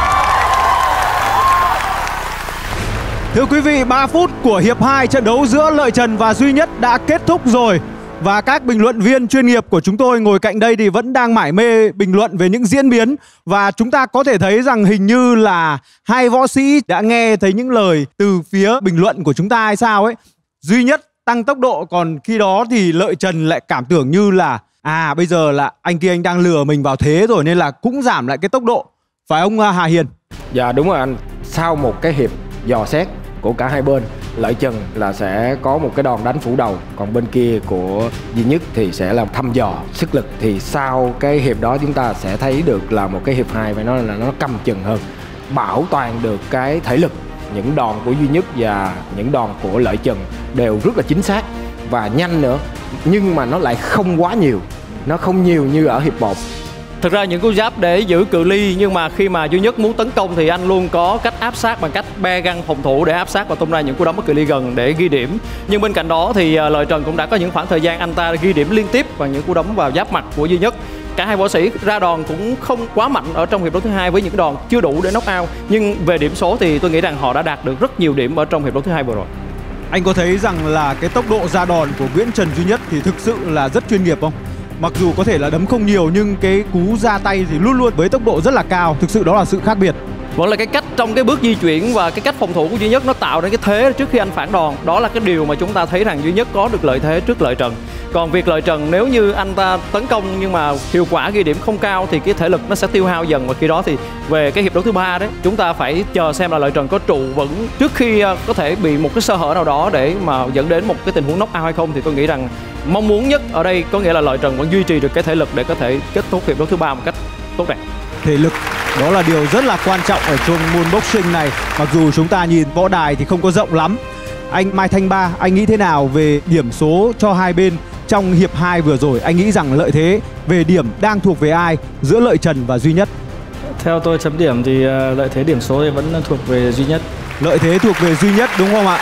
Thưa quý vị, 3 phút của hiệp 2 trận đấu giữa Lợi Trần và duy nhất đã kết thúc rồi. Và các bình luận viên chuyên nghiệp của chúng tôi ngồi cạnh đây thì vẫn đang mải mê bình luận về những diễn biến. Và chúng ta có thể thấy rằng hình như là hai võ sĩ đã nghe thấy những lời từ phía bình luận của chúng ta hay sao ấy. Duy nhất tăng tốc độ, còn khi đó thì Lợi Trần lại cảm tưởng như là bây giờ là anh kia anh đang lừa mình vào thế rồi nên là cũng giảm lại cái tốc độ. Phải ông Hà Hiền? Dạ đúng rồi anh. Sau một cái hiệp dò xét của cả hai bên, Lợi Trần là sẽ có một cái đòn đánh phủ đầu, còn bên kia của duy nhất thì sẽ là thăm dò sức lực. Thì sau cái hiệp đó chúng ta sẽ thấy được là một cái hiệp 2 phải nói là nó cầm chừng hơn, bảo toàn được cái thể lực. Những đòn của duy nhất và những đòn của Lợi Trần đều rất là chính xác và nhanh nữa, nhưng mà nó lại không quá nhiều, nó không nhiều như ở hiệp 1. Thực ra những cú giáp để giữ cự ly, nhưng mà khi mà duy nhất muốn tấn công thì anh luôn có cách áp sát bằng cách be găng phòng thủ để áp sát và tung ra những cú đấm ở cự ly gần để ghi điểm. Nhưng bên cạnh đó thì Lợi Trần cũng đã có những khoảng thời gian anh ta ghi điểm liên tiếp bằng những cú đấm vào giáp mặt của duy nhất. Cả hai võ sĩ ra đòn cũng không quá mạnh ở trong hiệp đấu thứ hai với những đòn chưa đủ để knock out, nhưng về điểm số thì tôi nghĩ rằng họ đã đạt được rất nhiều điểm ở trong hiệp đấu thứ hai vừa rồi. Anh có thấy rằng là cái tốc độ ra đòn của Nguyễn Trần duy nhất thì thực sự là rất chuyên nghiệp không? Mặc dù có thể là đấm không nhiều nhưng cái cú ra tay thì luôn luôn với tốc độ rất là cao. Thực sự đó là sự khác biệt. Vẫn là cái cách trong cái bước di chuyển và cái cách phòng thủ của duy nhất nó tạo ra cái thế trước khi anh phản đòn. Đó là cái điều mà chúng ta thấy rằng duy nhất có được lợi thế trước Lợi Trần. Còn việc Lợi Trần nếu như anh ta tấn công nhưng mà hiệu quả ghi điểm không cao thì cái thể lực nó sẽ tiêu hao dần, và khi đó thì về cái hiệp đấu thứ ba đấy chúng ta phải chờ xem là Lợi Trần có trụ vững trước khi có thể bị một cái sơ hở nào đó để mà dẫn đến một cái tình huống knock out hay không. Thì tôi nghĩ rằng mong muốn nhất ở đây có nghĩa là Lợi Trần vẫn duy trì được cái thể lực để có thể kết thúc hiệp đấu thứ ba một cách tốt đẹp. Thể lực đó là điều rất là quan trọng ở trong môn boxing này. Mặc dù chúng ta nhìn võ đài thì không có rộng lắm. Anh Mai Thanh Ba, anh nghĩ thế nào về điểm số cho hai bên trong hiệp 2 vừa rồi? Anh nghĩ rằng lợi thế về điểm đang thuộc về ai giữa Lợi Trần và duy nhất? Theo tôi chấm điểm thì lợi thế điểm số thì vẫn thuộc về duy nhất. Lợi thế thuộc về duy nhất đúng không ạ?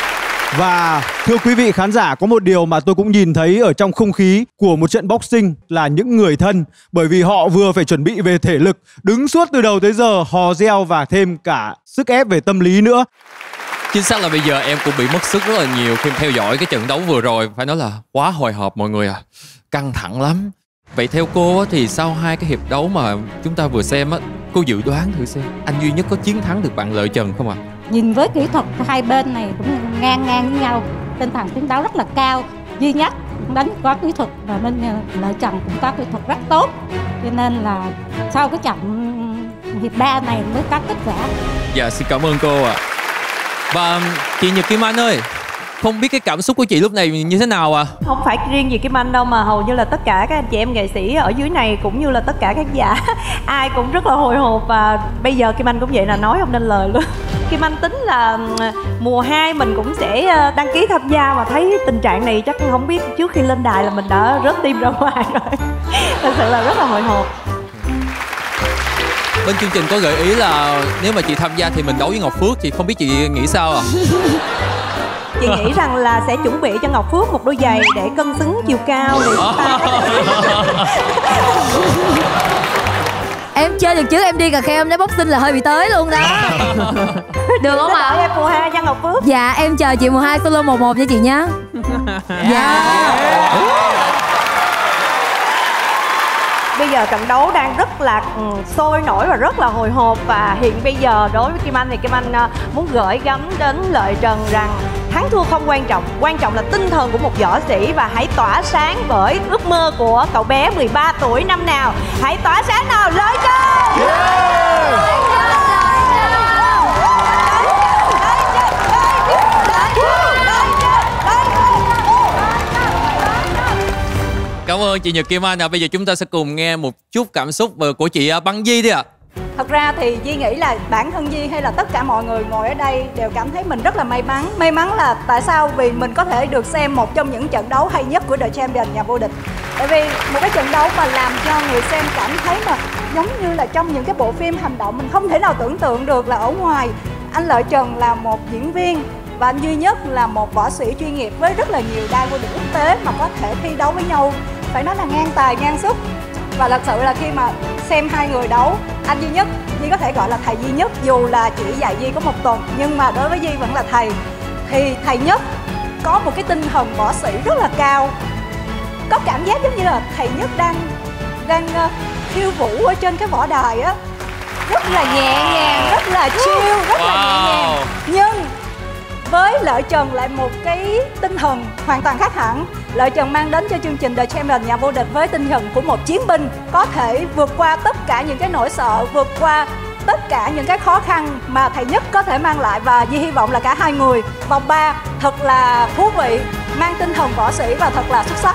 Và thưa quý vị khán giả, có một điều mà tôi cũng nhìn thấy ở trong không khí của một trận boxing là những người thân. Bởi vì họ vừa phải chuẩn bị về thể lực, đứng suốt từ đầu tới giờ, hò reo và thêm cả sức ép về tâm lý nữa. Chính xác là bây giờ em cũng bị mất sức rất là nhiều khi theo dõi cái trận đấu vừa rồi. Phải nói là quá hồi hộp mọi người à. Căng thẳng lắm. Vậy theo cô thì sau hai cái hiệp đấu mà chúng ta vừa xem á, cô dự đoán thử xem anh duy nhất có chiến thắng được bạn Lợi Trần không ạ? Nhìn với kỹ thuật hai bên này cũng ngang với nhau, tinh thần chiến đấu rất là cao. Duy nhất đánh có kỹ thuật và nên Lợi Trần cũng có kỹ thuật rất tốt, cho nên là sau cái trận hiệp 3 này mới có kết quả. Dạ xin cảm ơn cô ạ. Và chị Nhật Kim Anh ơi, không biết cái cảm xúc của chị lúc này như thế nào ạ? Không phải riêng gì Kim Anh đâu mà hầu như là tất cả các anh chị em nghệ sĩ ở dưới này cũng như là tất cả các giả ai cũng rất là hồi hộp, và bây giờ Kim Anh cũng vậy, là nói không nên lời luôn. Kim Anh tính là mùa 2 mình cũng sẽ đăng ký tham gia, mà thấy tình trạng này chắc không biết trước khi lên đài là mình đã rớt tim ra ngoài rồi. Thật sự là rất là hồi hộp. Bên chương trình có gợi ý là nếu mà chị tham gia thì mình đấu với Ngọc Phước, thì không biết chị nghĩ sao ạ? Chị nghĩ rằng là sẽ chuẩn bị cho Ngọc Phước một đôi giày để cân xứng chiều cao để chúng ta Em chơi được chứ, em đi cà kheo em lấy boxing là hơi bị tới luôn đó. Được không ạ? Em mùa 2 cho Ngọc Phước. Dạ em chờ chị mùa 2 solo 1-1 nha chị nhá. Dạ. Bây giờ trận đấu đang rất là sôi nổi và rất là hồi hộp. Và hiện bây giờ đối với Kim Anh thì Kim Anh muốn gửi gắm đến Lợi Trần rằng thắng thua không quan trọng, quan trọng là tinh thần của một võ sĩ. Và hãy tỏa sáng bởi ước mơ của cậu bé 13 tuổi năm nào. Hãy tỏa sáng nào Lợi Trần! Cảm ơn chị Nhật Kim Anh. Bây giờ chúng ta sẽ cùng nghe một chút cảm xúc của chị Băng Di đi ạ. Thật ra thì Di nghĩ là bản thân Di hay là tất cả mọi người ngồi ở đây đều cảm thấy mình rất là may mắn. May mắn là tại sao? Vì mình có thể được xem một trong những trận đấu hay nhất của The Champion, nhà vô địch. Tại vì một cái trận đấu mà làm cho người xem cảm thấy mà giống như là trong những cái bộ phim hành động, mình không thể nào tưởng tượng được là ở ngoài anh Lợi Trần là một diễn viên và anh Duy Nhất là một võ sĩ chuyên nghiệp với rất là nhiều đai vô địch quốc tế mà có thể thi đấu với nhau, phải nói là ngang tài ngang sức. Và thật sự là khi mà xem hai người đấu, anh Duy Nhất, Di có thể gọi là thầy Duy Nhất dù là chỉ dạy Di có 1 tuần, nhưng mà đối với Di vẫn là thầy. Thì thầy Nhất có một cái tinh thần võ sĩ rất là cao, có cảm giác giống như là thầy Nhất đang khiêu vũ ở trên cái võ đài á, rất là nhẹ nhàng, rất là chill, rất là nhẹ nhàng. Nhưng với Lợi Trần lại một cái tinh thần hoàn toàn khác hẳn. Lợi Trần mang đến cho chương trình The Champion, nhà vô địch với tinh thần của một chiến binh, có thể vượt qua tất cả những cái nỗi sợ, vượt qua tất cả những cái khó khăn mà thầy Nhất có thể mang lại. Và Di hy vọng là cả hai người vòng 3 thật là thú vị, mang tinh thần võ sĩ và thật là xuất sắc.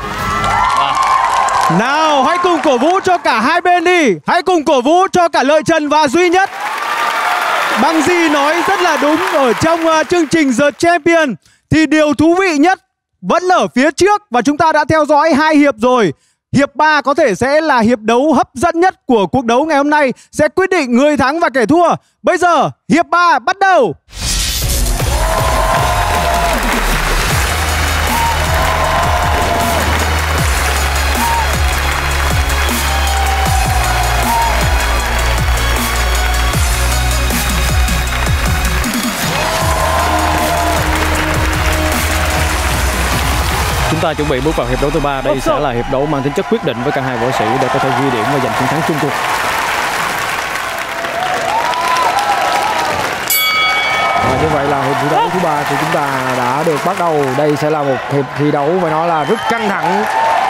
Nào hãy cùng cổ vũ cho cả hai bên đi. Hãy cùng cổ vũ cho cả Lợi Trần và Duy Nhất. Băng Di nói rất là đúng. Ở trong chương trình The Champion thì điều thú vị nhất vẫn ở phía trước. Và chúng ta đã theo dõi 2 hiệp rồi. Hiệp 3 có thể sẽ là hiệp đấu hấp dẫn nhất của cuộc đấu ngày hôm nay, sẽ quyết định người thắng và kẻ thua. Bây giờ hiệp 3 bắt đầu. Chúng ta chuẩn bị bước vào hiệp đấu thứ 3. Đây sẽ là hiệp đấu mang tính chất quyết định với cả hai võ sĩ để có thể ghi điểm và giành chiến thắng chung cuộc. Và như vậy là hiệp thi đấu thứ 3 thì chúng ta đã được bắt đầu. Đây sẽ là một hiệp thi đấu phải nói là rất căng thẳng.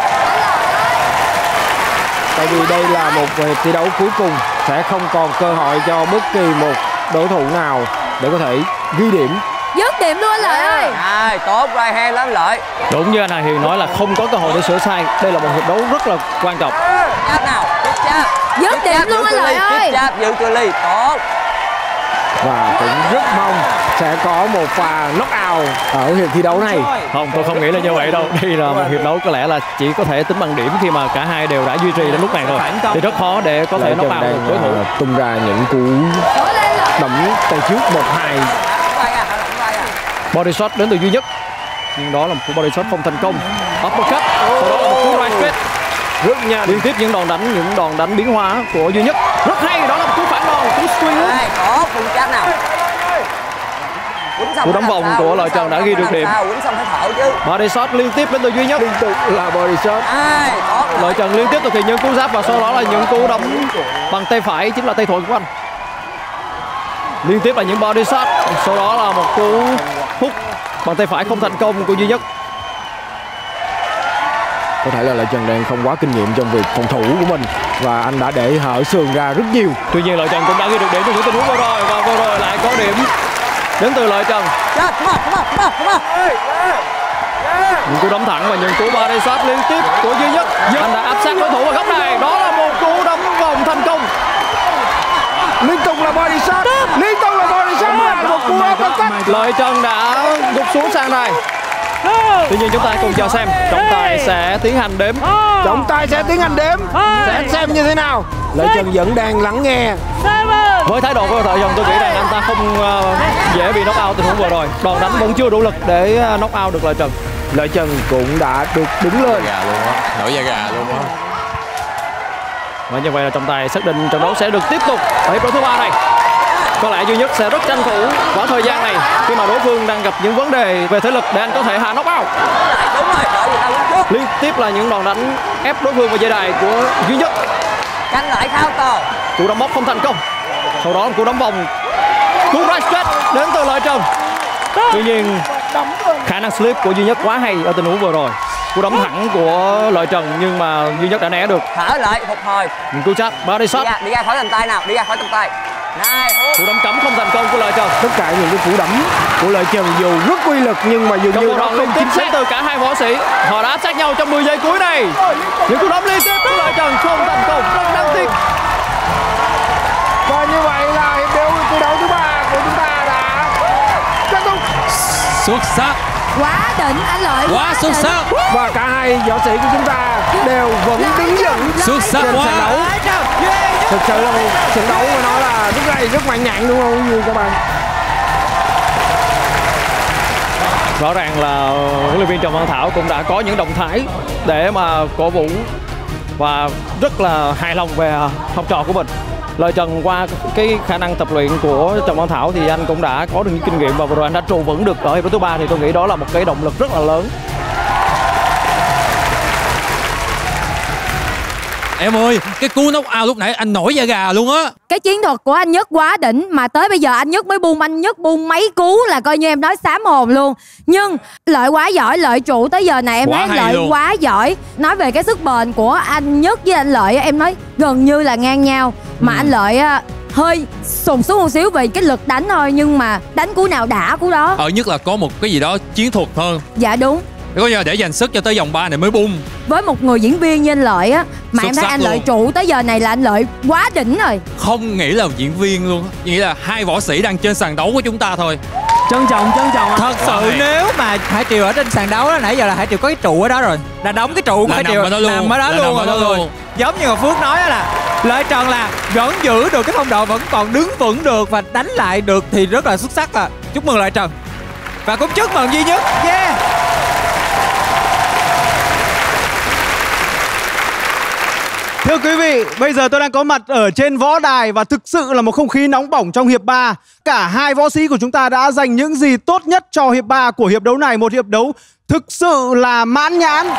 Tại vì đây là một hiệp thi đấu cuối cùng, sẽ không còn cơ hội cho bất kỳ một đối thủ nào để có thể ghi điểm. Dứt điểm luôn Lợi ơi. Rồi, tốt, right hand lắm Lợi. Đúng như anh Hà Hiền nói là không có cơ hội để sửa sai. Đây là một hiệp đấu rất là quan trọng. Cháp nào, cháp. Dứt điểm luôn anh Lợi ơi. Cháp, giữ cự ly, tốt. Và cũng rất mong sẽ có một pha knock out ở hiệp thi đấu này. Không, tôi không nghĩ là như vậy đâu. Đây là một hiệp đấu có lẽ là chỉ có thể tính bằng điểm khi mà cả hai đều đã duy trì đến lúc này rồi. Thì rất khó để có thể knock out được đối thủ. Tung ra những cú đấm tay trước 1-2. Body shot đến từ Duy Nhất, nhưng đó là một cú body shot không thành công. Uppercut, sau đó là một cú right straight rất nhanh. Liên tiếp những đòn đánh biến hóa của Duy Nhất rất hay. Đó là một cú phản đòn, cú swing. Có cùng cháp nào. Cú đấm vòng của Lợi Trần đã ghi được điểm. Quýnh xong phải thở chứ. Body shot liên tiếp đến từ Duy Nhất. Liên tục là body shot. Lợi Trần liên tiếp thực hiện những cú giáp và sau đó là những cú đấm bằng tay phải, chính là tay thuận của anh. Liên tiếp là những body shot, sau đó là một cú hút bằng tay phải không thành công của Duy Nhất. Có thể là Lợi Trần đang không quá kinh nghiệm trong việc phòng thủ của mình và anh đã để hở sườn ra rất nhiều. Tuy nhiên Lợi Trần cũng đã ghi được điểm trong những tình huống vừa rồi, và vừa rồi lại có điểm đến từ Lợi Trần. Những cú đấm thẳng và những cú body shot liên tiếp của Duy Nhất. Anh đã áp sát đối thủ ở góc này. Đó là một cú đấm vòng thành công. Liên tục là body shot, liên tục là body shot, một cú uppercut. Lợi Trần đã gục xuống sàn đài. Tuy nhiên chúng ta cùng chờ xem trọng tài sẽ tiến hành đếm. Trọng tài sẽ tiến hành đếm. Sẽ xem như thế nào. Lợi Trần vẫn đang lắng nghe. Với thái độ của Lợi Trần tôi nghĩ rằng anh ta không dễ bị knock out tình huống vừa rồi. Đòn đánh vẫn chưa đủ lực để knock out được Lợi Trần. Lợi Trần cũng đã được đứng lên. Gà luôn á, nổi da gà luôn á. Và như vậy là trọng tài xác định trận đấu sẽ được tiếp tục ở hiệp đấu thứ 3 này. Có lẽ duy nhất sẽ rất tranh thủ khoảng thời gian này khi mà đối phương đang gặp những vấn đề về thể lực để anh có thể hạ knock out. Liên tiếp là những đòn đánh ép đối phương vào dây đài của duy nhất. Canh lại counter. Cú đấm bóc không thành công. Sau đó là cú đấm vòng. Cú right straight đến từ Lợi Trần. Tuy nhiên khả năng slip của duy nhất quá hay ở tình huống vừa rồi. Cú đấm thẳng của Lợi Trần nhưng mà duy nhất đã né được. Thở lại phục hồi. Cú chát body shot. Đi ra khỏi tầm tay nào, đi ra khỏi tầm tay. Này, cú đấm cấm không thành công của Lợi Trần. Tất cả những cái cú đấm của Lợi Trần dù rất uy lực nhưng mà dường như nó không chính xác. Từ cả hai võ sĩ, họ đã áp sát nhau trong 10 giây cuối này. Những cú đấm liên tiếp của Lợi Trần không thành công, rất đáng tiếc. Và như vậy là hiệp đấu thứ 3 của chúng ta đã kết thúc. Xuất sắc. Quá đỉnh anh Lợi. Quá xuất sắc. Và cả hai võ sĩ của chúng ta đều vẫn đứng vững xuất sắc trên sân đấu. Thực sự là một trận đấu mà nói là rất hay, rất mạnh nhạn đúng không như các bạn? Rõ ràng là huấn luyện viên Trần Văn Thảo cũng đã có những động thái để mà cổ vũ và rất là hài lòng về học trò của mình. Lợi Trần qua cái khả năng tập luyện của Trần Văn Thảo thì anh cũng đã có được những kinh nghiệm và vừa rồi anh đã trụ vững được ở hiệp đấu thứ 3 thì tôi nghĩ đó là một cái động lực rất là lớn. Em ơi, cái cú knock out lúc nãy anh nổi da gà luôn á. Cái chiến thuật của anh Nhất quá đỉnh. Mà tới bây giờ anh Nhất mới bung, anh Nhất bung mấy cú là coi như em nói xám hồn luôn. Nhưng Lợi quá giỏi, Lợi trụ tới giờ này em quá thấy Lợi luôn. quá giỏi. Nói về cái sức bền của anh Nhất với anh Lợi em nói gần như là ngang nhau. Mà anh Lợi hơi sụn xuống một xíu về cái lực đánh thôi. Nhưng mà đánh cú nào đã cú đó. Ở Nhất là có một cái gì đó chiến thuật hơn. Dạ đúng. Có nhờ để dành sức cho tới vòng 3 này mới bung. Với một người diễn viên như anh Lợi á mà xuất em thấy anh luôn. Lợi trụ tới giờ này là anh Lợi quá đỉnh rồi. Không nghĩ là diễn viên luôn, nghĩ là hai võ sĩ đang trên sàn đấu của chúng ta thôi. Trân trọng Thật sự nếu mà Hải Triều ở trên sàn đấu đó, nãy giờ là Hải Triều có cái trụ ở đó rồi, là đóng cái trụ của Hải Triều nằm ở đó luôn. Giống như mà Phước nói là Lợi Trần là vẫn giữ được cái phong độ, vẫn còn đứng vững được và đánh lại được thì rất là xuất sắc à. Chúc mừng Lợi Trần và cũng chúc mừng duy nhất. Yeah. Thưa quý vị, bây giờ tôi đang có mặt ở trên võ đài và thực sự là một không khí nóng bỏng trong hiệp 3. Cả hai võ sĩ của chúng ta đã dành những gì tốt nhất cho hiệp 3 của hiệp đấu này. Một hiệp đấu thực sự là mãn nhãn.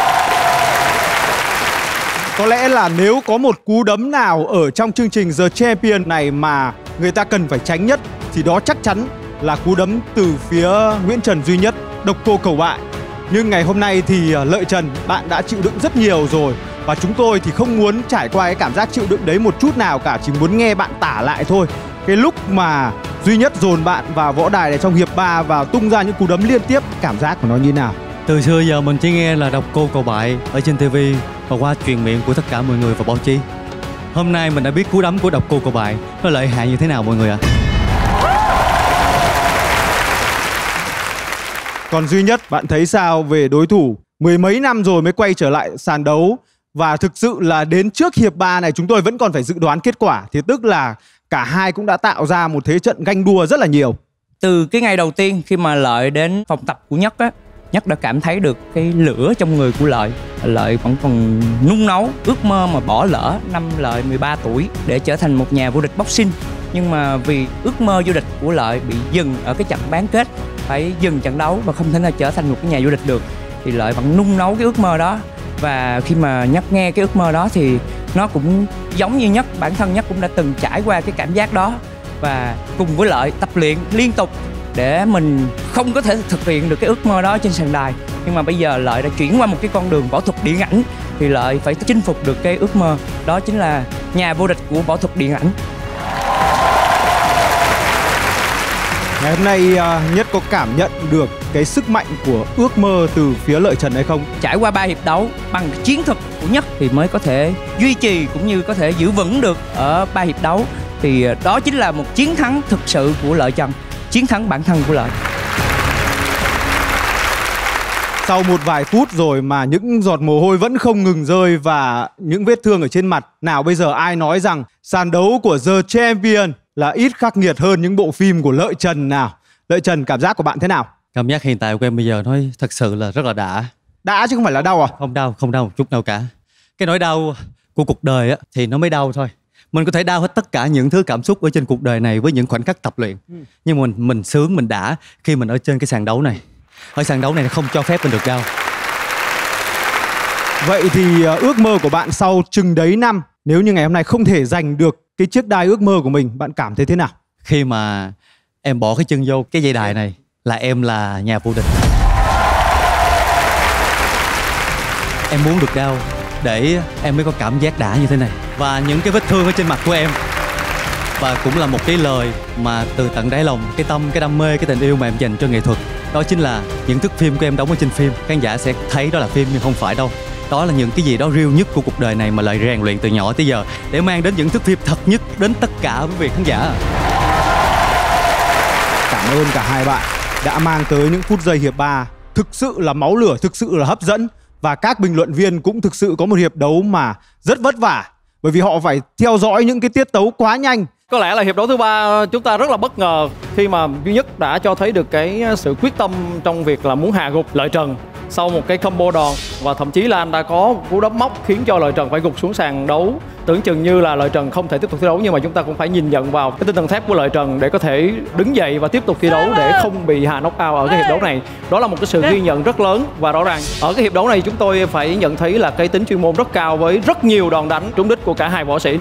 Có lẽ là nếu có một cú đấm nào ở trong chương trình The Champion này mà người ta cần phải tránh nhất thì đó chắc chắn là cú đấm từ phía Nguyễn Trần Duy Nhất, độc cô cầu bại. Nhưng ngày hôm nay thì Lợi Trần, bạn đã chịu đựng rất nhiều rồi. Và chúng tôi thì không muốn trải qua cái cảm giác chịu đựng đấy một chút nào cả. Chỉ muốn nghe bạn tả lại thôi. Cái lúc mà Duy Nhất dồn bạn vào võ đài này trong hiệp 3 và tung ra những cú đấm liên tiếp, cảm giác của nó như nào? Từ xưa giờ mình chỉ nghe là độc cô cầu bại ở trên TV và qua truyền miệng của tất cả mọi người và báo chí. Hôm nay mình đã biết cú đấm của độc cô cầu bại nó lợi hại như thế nào mọi người ạ. Còn Duy Nhất, bạn thấy sao về đối thủ? Mười mấy năm rồi mới quay trở lại sàn đấu. Và thực sự là đến trước hiệp 3 này chúng tôi vẫn còn phải dự đoán kết quả. Thì tức là cả hai cũng đã tạo ra một thế trận ganh đua rất là nhiều. Từ cái ngày đầu tiên khi mà Lợi đến phòng tập của Nhất á, Nhất đã cảm thấy được cái lửa trong người của Lợi. Lợi vẫn còn nung nấu ước mơ mà bỏ lỡ năm Lợi 13 tuổi để trở thành một nhà vô địch boxing. Nhưng mà vì ước mơ vô địch của Lợi bị dừng ở cái trận bán kết, phải dừng trận đấu và không thể nào trở thành một cái nhà vô địch được, thì Lợi vẫn nung nấu cái ước mơ đó. Và khi mà Nhất nghe cái ước mơ đó thì nó cũng giống như Nhất, bản thân Nhất cũng đã từng trải qua cái cảm giác đó. Và cùng với Lợi tập luyện liên tục để mình không có thể thực hiện được cái ước mơ đó trên sàn đài. Nhưng mà bây giờ Lợi đã chuyển qua một cái con đường võ thuật điện ảnh thì Lợi phải chinh phục được cái ước mơ. Đó chính là nhà vô địch của võ thuật điện ảnh. Ngày hôm nay Nhất có cảm nhận được cái sức mạnh của ước mơ từ phía Lợi Trần hay không? Trải qua 3 hiệp đấu bằng chiến thuật của Nhất thì mới có thể duy trì cũng như có thể giữ vững được ở 3 hiệp đấu. Thì đó chính là một chiến thắng thực sự của Lợi Trần, chiến thắng bản thân của Lợi. sau một vài phút rồi mà những giọt mồ hôi vẫn không ngừng rơi và những vết thương ở trên mặt. Nào bây giờ ai nói rằng sàn đấu của The Champion là ít khắc nghiệt hơn những bộ phim của Lợi Trần nào? Lợi Trần, cảm giác của bạn thế nào? Cảm giác hiện tại của em bây giờ nói thật sự là rất là đã. Đã chứ không phải là đau à? Không đau một chút nào cả. Cái nỗi đau của cuộc đời á thì nó mới đau thôi. Mình có thể đau hết tất cả những thứ cảm xúc ở trên cuộc đời này với những khoảnh khắc tập luyện. Nhưng mà mình sướng, mình đã khi mình ở trên cái sàn đấu này. Ở sàn đấu này không cho phép mình được đau. Vậy thì ước mơ của bạn sau chừng đấy năm, nếu như ngày hôm nay không thể giành được cái chiếc đai ước mơ của mình, bạn cảm thấy thế nào? Khi mà em bỏ cái chân vô cái dây đài này là em là nhà vô địch. Em muốn được đau để em mới có cảm giác đã như thế này. Và những cái vết thương ở trên mặt của em, và cũng là một cái lời mà từ tận đáy lòng, cái tâm, cái đam mê, cái tình yêu mà em dành cho nghệ thuật. Đó chính là những thước phim của em đóng ở trên phim. Khán giả sẽ thấy đó là phim nhưng không phải đâu. Đó là những cái gì đó real nhất của cuộc đời này mà Lợi rèn luyện từ nhỏ tới giờ để mang đến những thước phim thật nhất đến tất cả quý vị khán giả. Cảm ơn cả hai bạn đã mang tới những phút giây hiệp 3 thực sự là máu lửa, thực sự là hấp dẫn. Và các bình luận viên cũng thực sự có một hiệp đấu mà rất vất vả, bởi vì họ phải theo dõi những cái tiết tấu quá nhanh. Có lẽ là hiệp đấu thứ 3 chúng ta rất là bất ngờ khi mà duy nhất đã cho thấy được cái sự quyết tâm trong việc là muốn hạ gục Lợi Trần sau một cái combo đòn, và thậm chí là anh đã có cú đấm móc khiến cho Lợi Trần phải gục xuống sàn đấu. Tưởng chừng như là Lợi Trần không thể tiếp tục thi đấu, nhưng mà chúng ta cũng phải nhìn nhận vào cái tinh thần thép của Lợi Trần để có thể đứng dậy và tiếp tục thi đấu để không bị hạ knock out ở cái hiệp đấu này. Đó là một cái sự ghi nhận rất lớn và rõ ràng. Ở cái hiệp đấu này chúng tôi phải nhận thấy là cái tính chuyên môn rất cao với rất nhiều đòn đánh trúng đích của cả hai võ sĩ.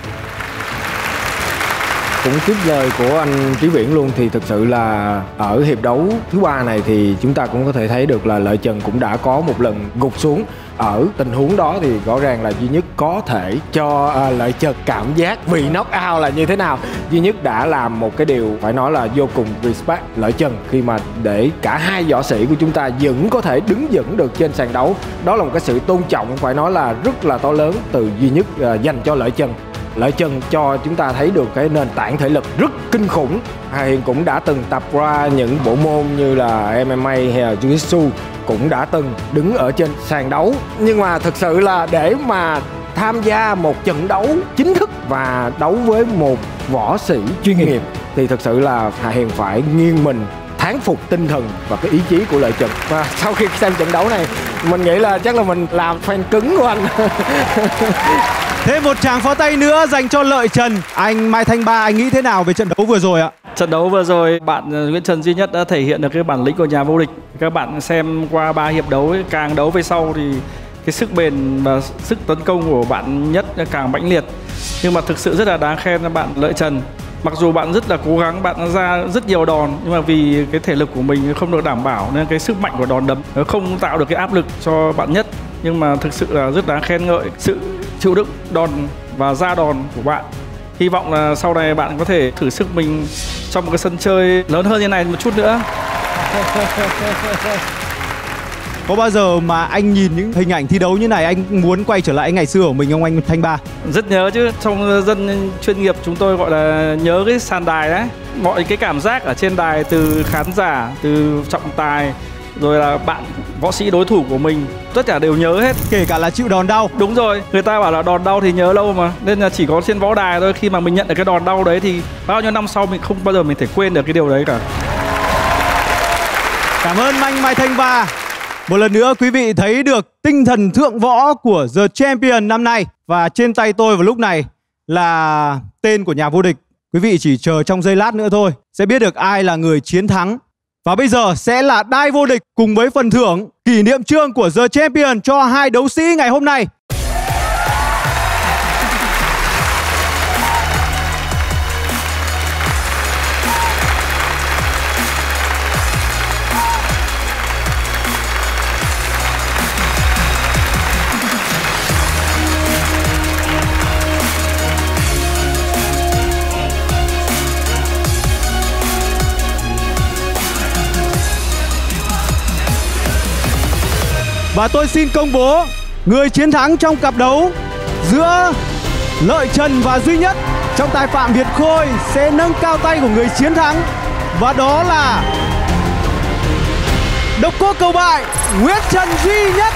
Cũng tiếp lời của anh Trí Viễn luôn, thì thực sự là ở hiệp đấu thứ 3 này thì chúng ta cũng có thể thấy được là Lợi Trần cũng đã có một lần gục xuống. Ở tình huống đó thì rõ ràng là duy nhất có thể cho Lợi Trần cảm giác bị knock out là như thế nào. Duy nhất đã làm một cái điều phải nói là vô cùng respect Lợi Trần khi mà để cả hai võ sĩ của chúng ta vẫn có thể đứng vững được trên sàn đấu. Đó là một cái sự tôn trọng phải nói là rất là to lớn từ duy nhất dành cho Lợi Trần. Lợi Trần cho chúng ta thấy được cái nền tảng thể lực rất kinh khủng. Hiền cũng đã từng tập qua những bộ môn như là MMA hay là Jiu-Jitsu, cũng đã từng đứng ở trên sàn đấu. Nhưng mà thực sự là để mà tham gia một trận đấu chính thức và đấu với một võ sĩ chuyên nghiệp thì thực sự là Hà Hiền phải nghiêng mình thán phục tinh thần và cái ý chí của Lợi Trần. Và sau khi xem trận đấu này, mình nghĩ là chắc là mình làm fan cứng của anh. Thêm một tràng pháo tay nữa dành cho Lợi Trần. Anh Mai Thanh Ba, anh nghĩ thế nào về trận đấu vừa rồi ạ? Trận đấu vừa rồi, bạn Nguyễn Trần duy nhất đã thể hiện được cái bản lĩnh của nhà vô địch. Các bạn xem qua 3 hiệp đấu ấy, càng đấu về sau thì cái sức bền và sức tấn công của bạn Nhất càng mãnh liệt. Nhưng mà thực sự rất là đáng khen cho bạn Lợi Trần. Mặc dù bạn rất là cố gắng, bạn ra rất nhiều đòn, nhưng mà vì cái thể lực của mình không được đảm bảo nên cái sức mạnh của đòn đấm nó không tạo được cái áp lực cho bạn Nhất. Nhưng mà thực sự là rất đáng khen ngợi sự chịu đựng đòn và ra đòn của bạn. Hy vọng là sau này bạn có thể thử sức mình trong một cái sân chơi lớn hơn như này một chút nữa. Có bao giờ mà anh nhìn những hình ảnh thi đấu như này anh muốn quay trở lại ngày xưa của mình không anh Thanh Ba? Rất nhớ chứ, trong dân chuyên nghiệp chúng tôi gọi là nhớ cái sàn đài đấy. Mọi cái cảm giác ở trên đài từ khán giả, từ trọng tài, rồi là bạn võ sĩ đối thủ của mình, tất cả đều nhớ hết. Kể cả là chịu đòn đau. Đúng rồi, người ta bảo là đòn đau thì nhớ lâu mà. Nên là chỉ có trên võ đài thôi, khi mà mình nhận được cái đòn đau đấy thì bao nhiêu năm sau mình không bao giờ mình thể quên được cái điều đấy cả. Cảm ơn anh Mai Thanh Ba. Một lần nữa quý vị thấy được tinh thần thượng võ của The Champion năm nay. Và trên tay tôi vào lúc này là tên của nhà vô địch. Quý vị chỉ chờ trong giây lát nữa thôi sẽ biết được ai là người chiến thắng. Và bây giờ sẽ là đai vô địch cùng với phần thưởng kỷ niệm chương của The Champion cho hai đấu sĩ ngày hôm nay. Và tôi xin công bố người chiến thắng trong cặp đấu giữa Lợi Trần và Duy Nhất. Trọng tài Phạm Việt Khôi sẽ nâng cao tay của người chiến thắng. Và đó là Độc Cô Cầu Bại. Nguyễn Trần Duy Nhất.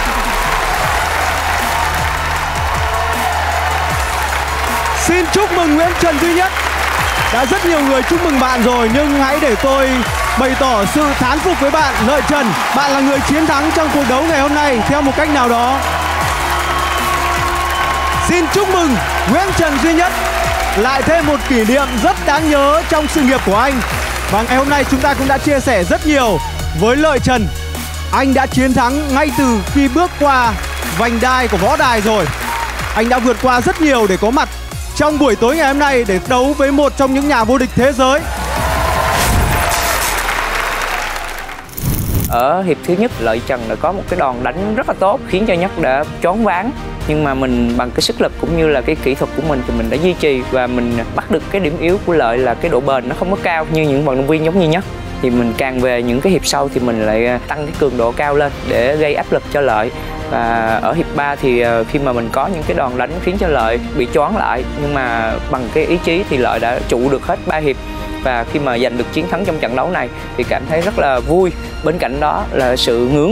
Xin chúc mừng Nguyễn Trần Duy Nhất. Đã rất nhiều người chúc mừng bạn rồi, nhưng hãy để tôi bày tỏ sự thán phục với bạn. Lợi Trần, bạn là người chiến thắng trong cuộc đấu ngày hôm nay theo một cách nào đó. Xin chúc mừng Nguyễn Trần Duy Nhất, lại thêm một kỷ niệm rất đáng nhớ trong sự nghiệp của anh. Và ngày hôm nay chúng ta cũng đã chia sẻ rất nhiều với Lợi Trần. Anh đã chiến thắng ngay từ khi bước qua vành đai của võ đài rồi. Anh đã vượt qua rất nhiều để có mặt trong buổi tối ngày hôm nay để đấu với một trong những nhà vô địch thế giới. Ở hiệp thứ nhất, Lợi Trần đã có một cái đòn đánh rất là tốt khiến cho Nhất đã choáng váng. Nhưng mà mình bằng cái sức lực cũng như là cái kỹ thuật của mình thì mình đã duy trì và mình bắt được cái điểm yếu của Lợi là cái độ bền nó không có cao như những vận động viên giống như Nhất. Thì mình càng về những cái hiệp sau thì mình lại tăng cái cường độ cao lên để gây áp lực cho Lợi. Và ở hiệp 3 thì khi mà mình có những cái đòn đánh khiến cho Lợi bị choáng lại, nhưng mà bằng cái ý chí thì Lợi đã trụ được hết 3 hiệp. Và khi mà giành được chiến thắng trong trận đấu này thì cảm thấy rất là vui. Bên cạnh đó là sự ngưỡng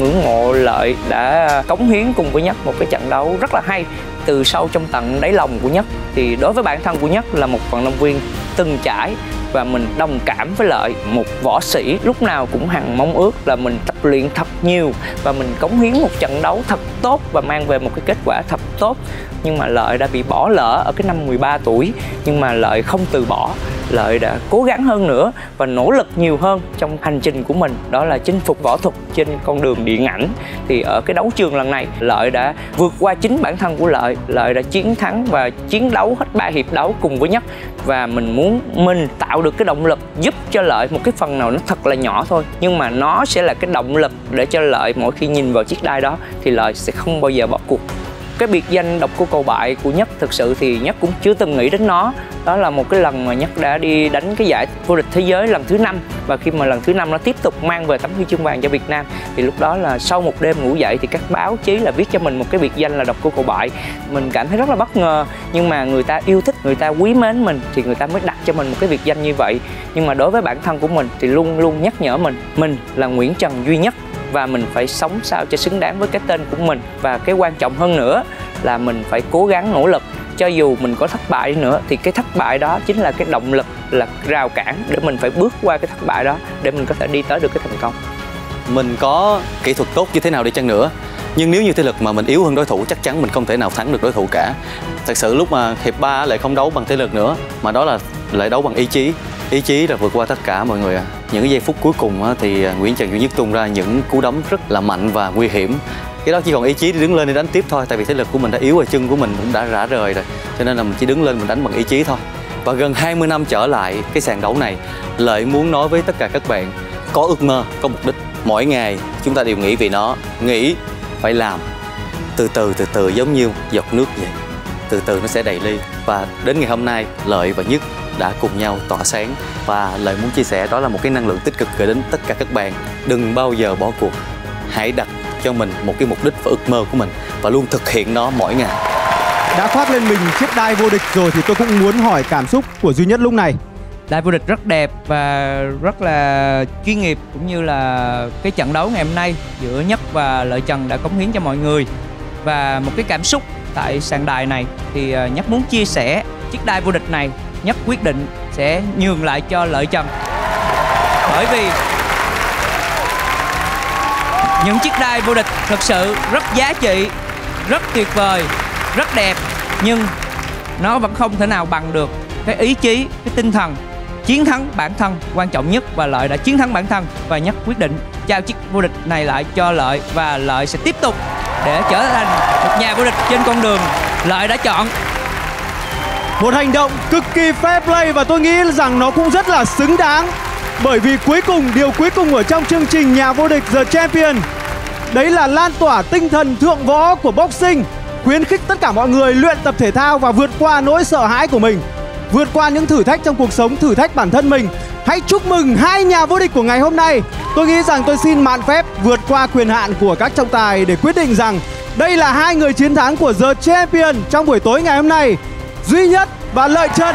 mộ Lợi đã cống hiến cùng với Nhất một cái trận đấu rất là hay từ sâu trong tận đáy lòng của Nhất. Thì đối với bản thân của Nhất là một vận động viên từng trải và mình đồng cảm với Lợi, một võ sĩ lúc nào cũng hằng mong ước là mình tập luyện thật nhiều và mình cống hiến một trận đấu thật tốt và mang về một cái kết quả thật tốt. Nhưng mà Lợi đã bị bỏ lỡ ở cái năm 13 tuổi, nhưng mà Lợi không từ bỏ. Lợi đã cố gắng hơn nữa và nỗ lực nhiều hơn trong hành trình của mình, đó là chinh phục võ thuật trên con đường điện ảnh. Thì ở cái đấu trường lần này, Lợi đã vượt qua chính bản thân của Lợi. Lợi đã chiến thắng và chiến đấu hết 3 hiệp đấu cùng với Nhất. Và mình muốn tạo được cái động lực giúp cho Lợi một cái phần nào nó thật là nhỏ thôi, nhưng mà nó sẽ là cái động lực để cho Lợi mỗi khi nhìn vào chiếc đai đó thì Lợi sẽ không bao giờ bỏ cuộc. Cái biệt danh độc cô cầu bại của Nhất thực sự thì Nhất cũng chưa từng nghĩ đến nó. Đó là một cái lần mà Nhất đã đi đánh cái giải vô địch thế giới lần thứ 5. Và khi mà lần thứ 5 nó tiếp tục mang về tấm huy chương vàng cho Việt Nam thì lúc đó là sau một đêm ngủ dậy thì các báo chí là viết cho mình một cái biệt danh là độc cô cầu bại. Mình cảm thấy rất là bất ngờ, nhưng mà người ta yêu thích, người ta quý mến mình thì người ta mới đặt cho mình một cái biệt danh như vậy. Nhưng mà đối với bản thân của mình thì luôn luôn nhắc nhở mình là Nguyễn Trần Duy Nhất và mình phải sống sao cho xứng đáng với cái tên của mình. Và cái quan trọng hơn nữa là mình phải cố gắng nỗ lực. Cho dù mình có thất bại nữa thì cái thất bại đó chính là cái động lực, là rào cản để mình phải bước qua cái thất bại đó để mình có thể đi tới được cái thành công. Mình có kỹ thuật tốt như thế nào đi chăng nữa, nhưng nếu như thể lực mà mình yếu hơn đối thủ, chắc chắn mình không thể nào thắng được đối thủ cả. Thật sự lúc mà hiệp 3 lại không đấu bằng thể lực nữa, mà đó là lại đấu bằng ý chí. Ý chí là vượt qua tất cả mọi người ạ. Những cái giây phút cuối cùng thì Nguyễn Trần Duy Nhất tung ra những cú đấm rất là mạnh và nguy hiểm. Cái đó chỉ còn ý chí đi đứng lên đi đánh tiếp thôi, tại vì thể lực của mình đã yếu rồi, chân của mình cũng đã rã rời rồi, cho nên là mình chỉ đứng lên mình đánh bằng ý chí thôi. Và gần 20 năm trở lại cái sàn đấu này, Lợi muốn nói với tất cả các bạn có ước mơ, có mục đích. Mỗi ngày chúng ta đều nghĩ vì nó, nghĩ phải làm, từ từ giống như giọt nước vậy, từ từ nó sẽ đầy ly. Và đến ngày hôm nay, Lợi và Nhất đã cùng nhau tỏa sáng. Và Lợi muốn chia sẻ đó là một cái năng lượng tích cực gửi đến tất cả các bạn. Đừng bao giờ bỏ cuộc, hãy đặt cho mình một cái mục đích và ước mơ của mình và luôn thực hiện nó mỗi ngày. Đã khoác lên mình chiếc đai vô địch rồi thì tôi cũng muốn hỏi cảm xúc của Duy Nhất lúc này. Đai vô địch rất đẹp và rất là chuyên nghiệp, cũng như là cái trận đấu ngày hôm nay giữa Nhất và Lợi Trần đã cống hiến cho mọi người. Và một cái cảm xúc tại sàn đài này thì Nhất muốn chia sẻ chiếc đai vô địch này Nhất quyết định sẽ nhường lại cho Lợi Trần, bởi vì những chiếc đai vô địch thực sự rất giá trị, rất tuyệt vời, rất đẹp, nhưng nó vẫn không thể nào bằng được cái ý chí, cái tinh thần chiến thắng bản thân quan trọng nhất. Và Lợi đã chiến thắng bản thân và Nhất quyết định trao chiếc vô địch này lại cho Lợi, và Lợi sẽ tiếp tục để trở thành một nhà vô địch trên con đường Lợi đã chọn. Một hành động cực kỳ fair play và tôi nghĩ rằng nó cũng rất là xứng đáng. Bởi vì điều cuối cùng ở trong chương trình Nhà vô địch The Champion, đấy là lan tỏa tinh thần thượng võ của boxing, khuyến khích tất cả mọi người luyện tập thể thao và vượt qua nỗi sợ hãi của mình, vượt qua những thử thách trong cuộc sống, thử thách bản thân mình. Hãy chúc mừng hai nhà vô địch của ngày hôm nay. Tôi nghĩ rằng tôi xin mạn phép vượt qua quyền hạn của các trọng tài để quyết định rằng đây là hai người chiến thắng của The Champion trong buổi tối ngày hôm nay, Duy Nhất và Lợi Trần.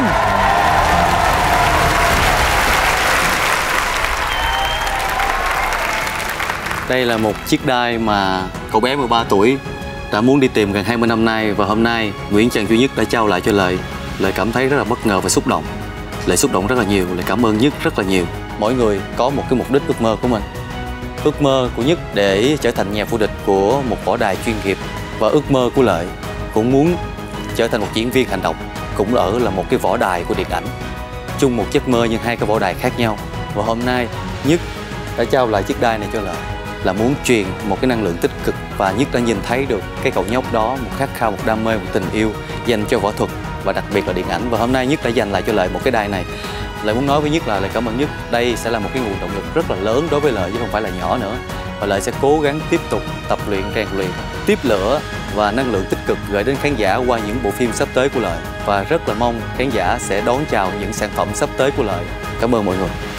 Đây là một chiếc đai mà cậu bé 13 tuổi đã muốn đi tìm gần 20 năm nay, và hôm nay Nguyễn Trần Duy Nhất đã trao lại cho Lợi. Lợi cảm thấy rất là bất ngờ và xúc động. Lợi xúc động rất là nhiều, Lợi cảm ơn Nhất rất là nhiều. Mỗi người có một cái mục đích ước mơ của mình. Ước mơ của Nhất để trở thành nhà vô địch của một võ đài chuyên nghiệp, và ước mơ của Lợi cũng muốn trở thành một diễn viên hành động, cũng ở là một cái võ đài của điện ảnh. Chung một giấc mơ nhưng hai cái võ đài khác nhau. Và hôm nay Nhất đã trao lại chiếc đai này cho Lợi là muốn truyền một cái năng lượng tích cực, và Nhất đã nhìn thấy được cái cậu nhóc đó một khát khao, một đam mê, một tình yêu dành cho võ thuật và đặc biệt là điện ảnh. Và hôm nay Nhất đã dành lại cho Lợi một cái đai này. Lợi muốn nói với Nhất là Lợi cảm ơn Nhất. Đây sẽ là một cái nguồn động lực rất là lớn đối với Lợi chứ không phải là nhỏ nữa. Và Lợi sẽ cố gắng tiếp tục tập luyện, rèn luyện, tiếp lửa và năng lượng tích cực gửi đến khán giả qua những bộ phim sắp tới của Lợi. Và rất là mong khán giả sẽ đón chào những sản phẩm sắp tới của Lợi. Cảm ơn mọi người.